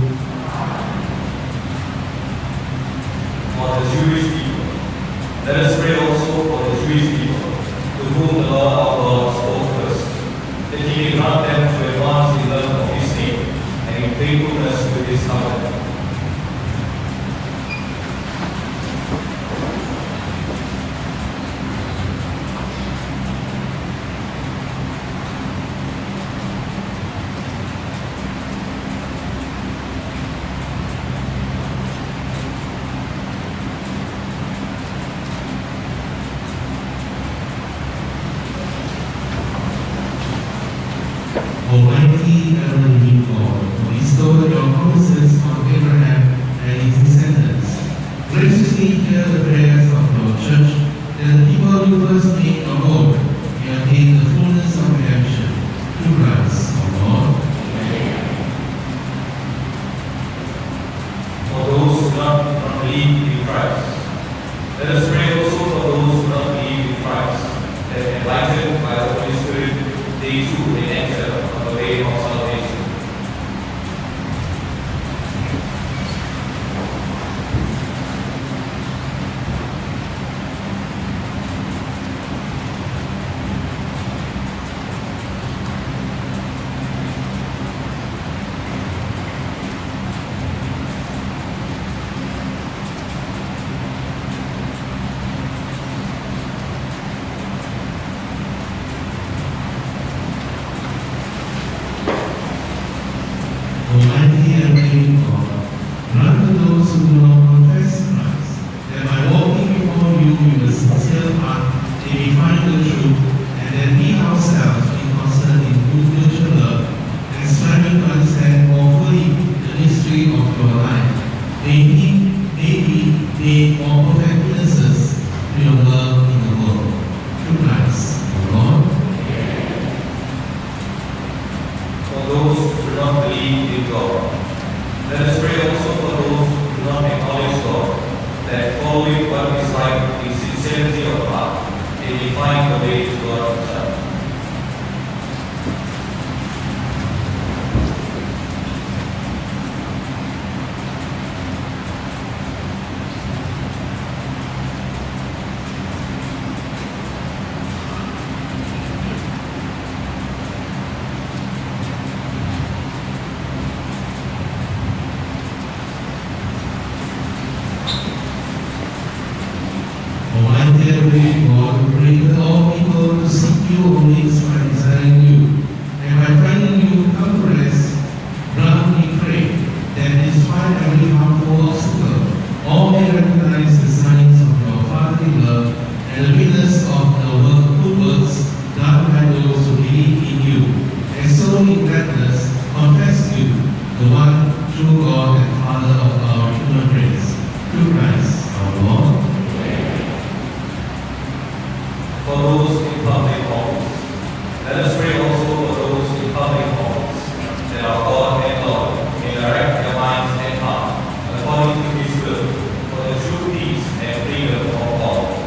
For the Jewish people, let us pray also for the Jewish people, to whom the Lord our God spoke first, that He may grant them to advance in love of His name and in faithfulness with His covenant. Almighty and living God, restore your promises they too may enter on the way of salvation. Almighty and living God, grant to those who do not confess Christ, that by walking before you with a sincere heart, they may find the truth, and that we ourselves be constant in mutual love, and striving to understand more fully the mystery of your life, may we be made more perfect witnesses to your love in the world. Through Christ, our Lord. For those who do not believe in God, let us pray also for those who do not acknowledge God, that following what is right in sincerity of heart, they may find the way to God Himself. Almighty and living God, who created all people to seek you always by desiring you, and by finding you come to rest, grant, we pray, that despite every harmful obstacle, all may recognize the signs of your fatherly love and the witness of the good works done by those who believe in you, and so in gladness confess you, the one true God and Father of our human race, through Christ our Lord. For those in public office, let us pray also for those in public office, that our God and Lord may direct their minds and hearts according to His will, for the true peace and freedom of all.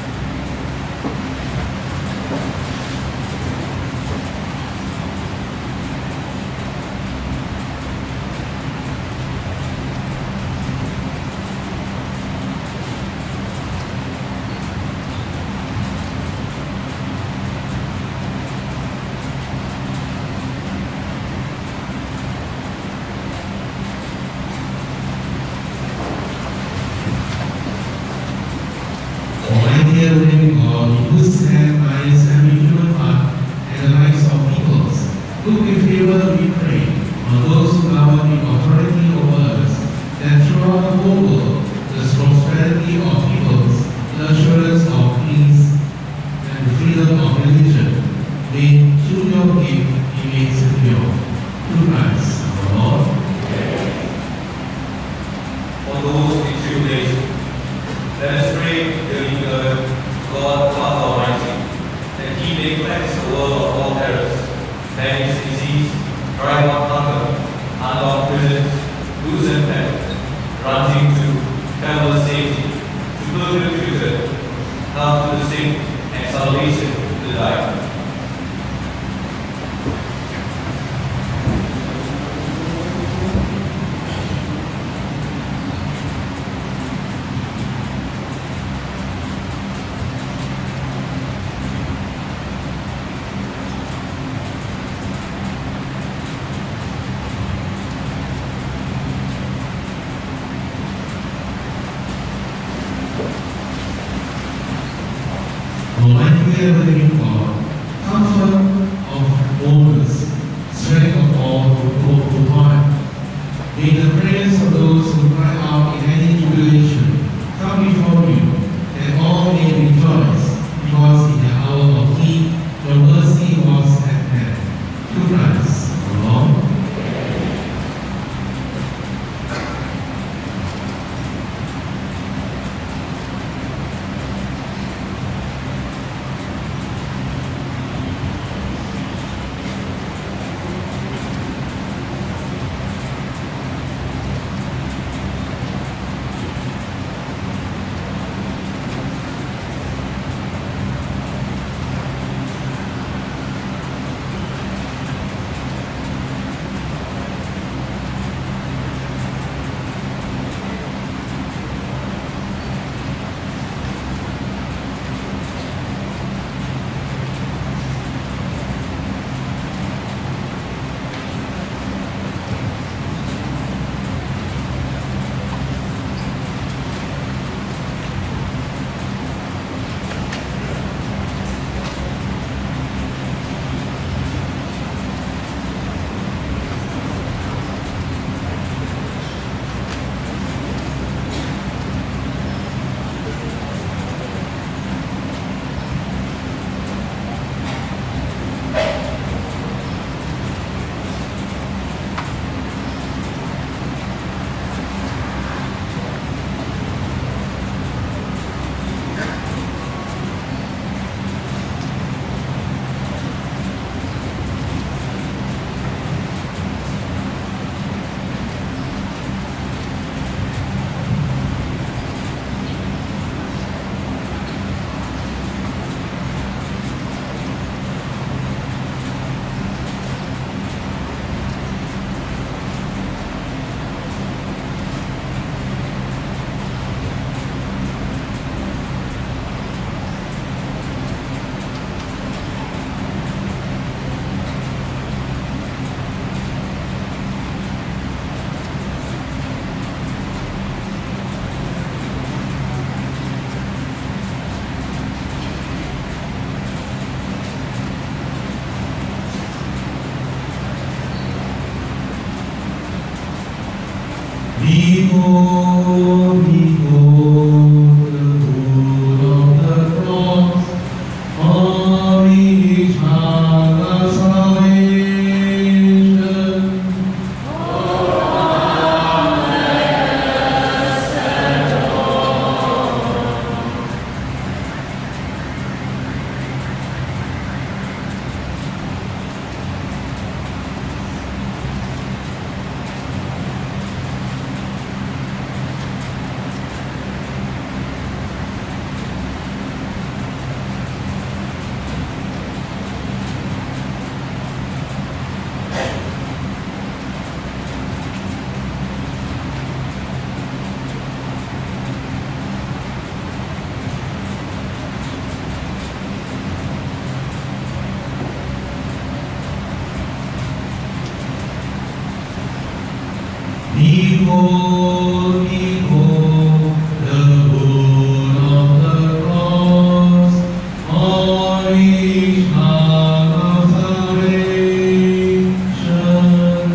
Almighty and living God, in whose hand lies every human heart and the lives of peoples, look in favor, we pray, on those who govern in authority over us, that throughout the whole world, the prosperity of peoples, the assurance of peace, and the freedom of religion, may through your gift be made secure. Through Christ our Lord. For those in tribulation, let us pray, dearly beloved, God Almighty, that He may cleanse the world of all errors, banish disease, drive out hunger, unlock prisons, loosen families, granting to travel safety, to build the future, help to the sick, and salvation to the dying. Almighty and living God, comfort of mourners, strength of all who toil, may the prayers of those who cry out in any tribulation come before you, that all may rejoice, because in the hour of need your mercy was at hand. Through Christ our Lord. Behold, behold, the wood of the cross, on which our salvation.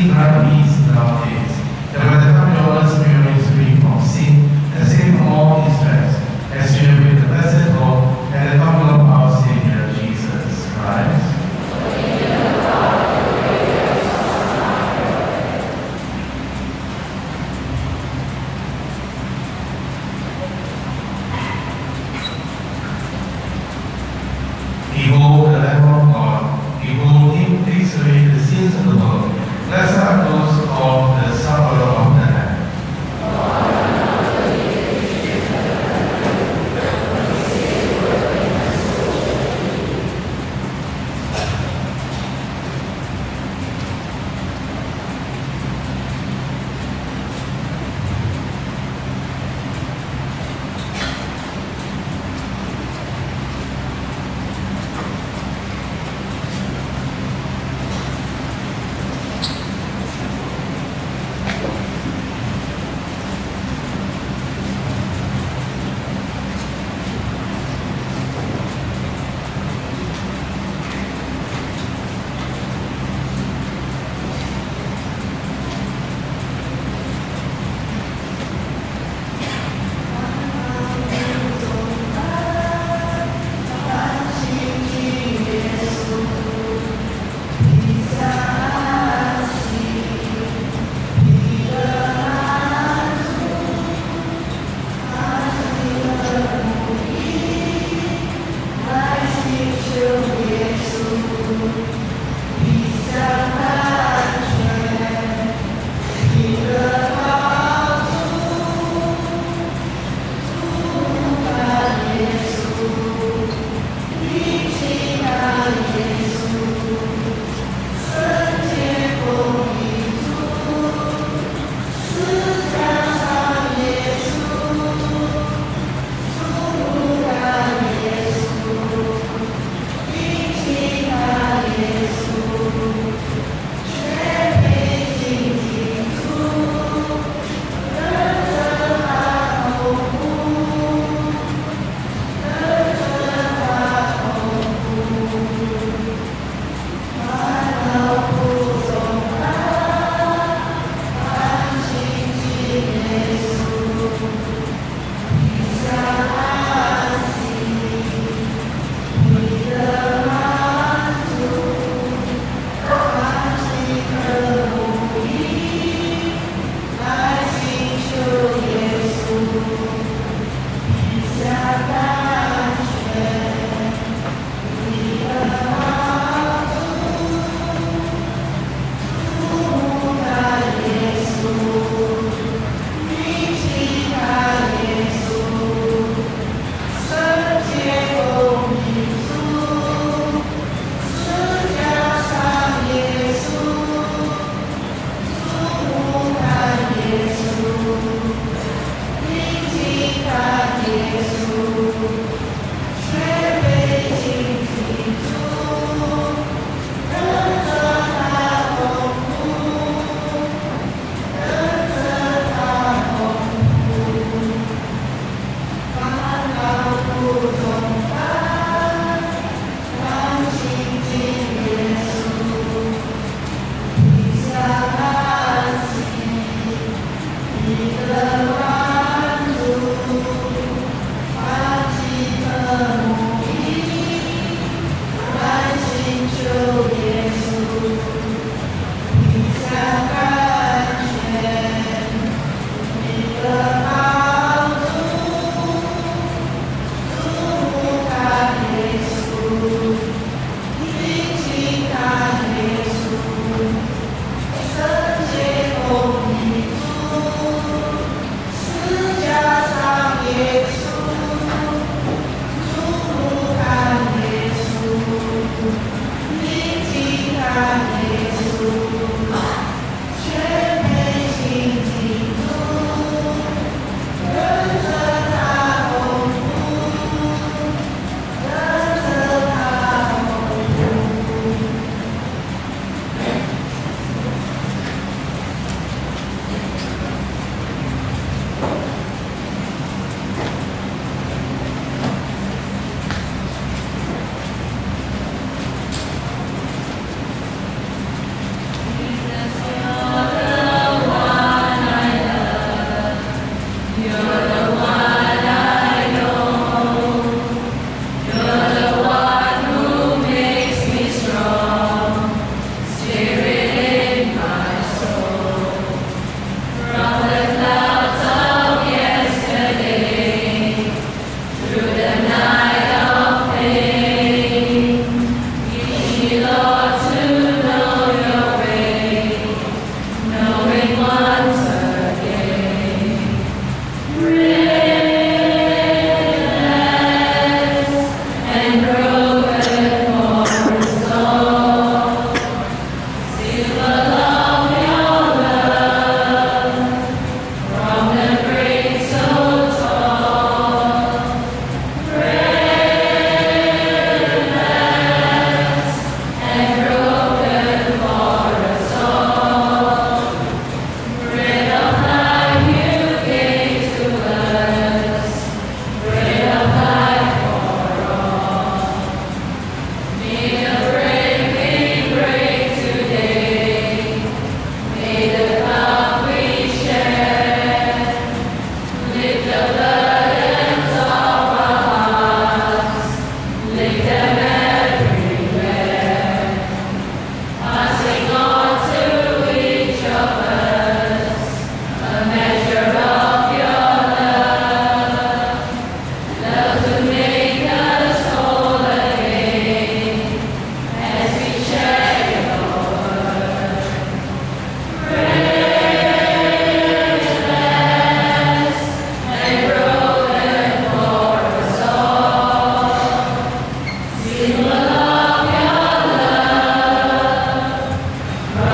mercy grant peace in our days, that by the time your Holy Spirit is free from sin and saved from all distress, as you have with the blessed hope and the coming of our Savior Jesus Christ. Behold the Lamb of God, behold him takes away the sins of the world. Blessed are those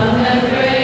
love and grace.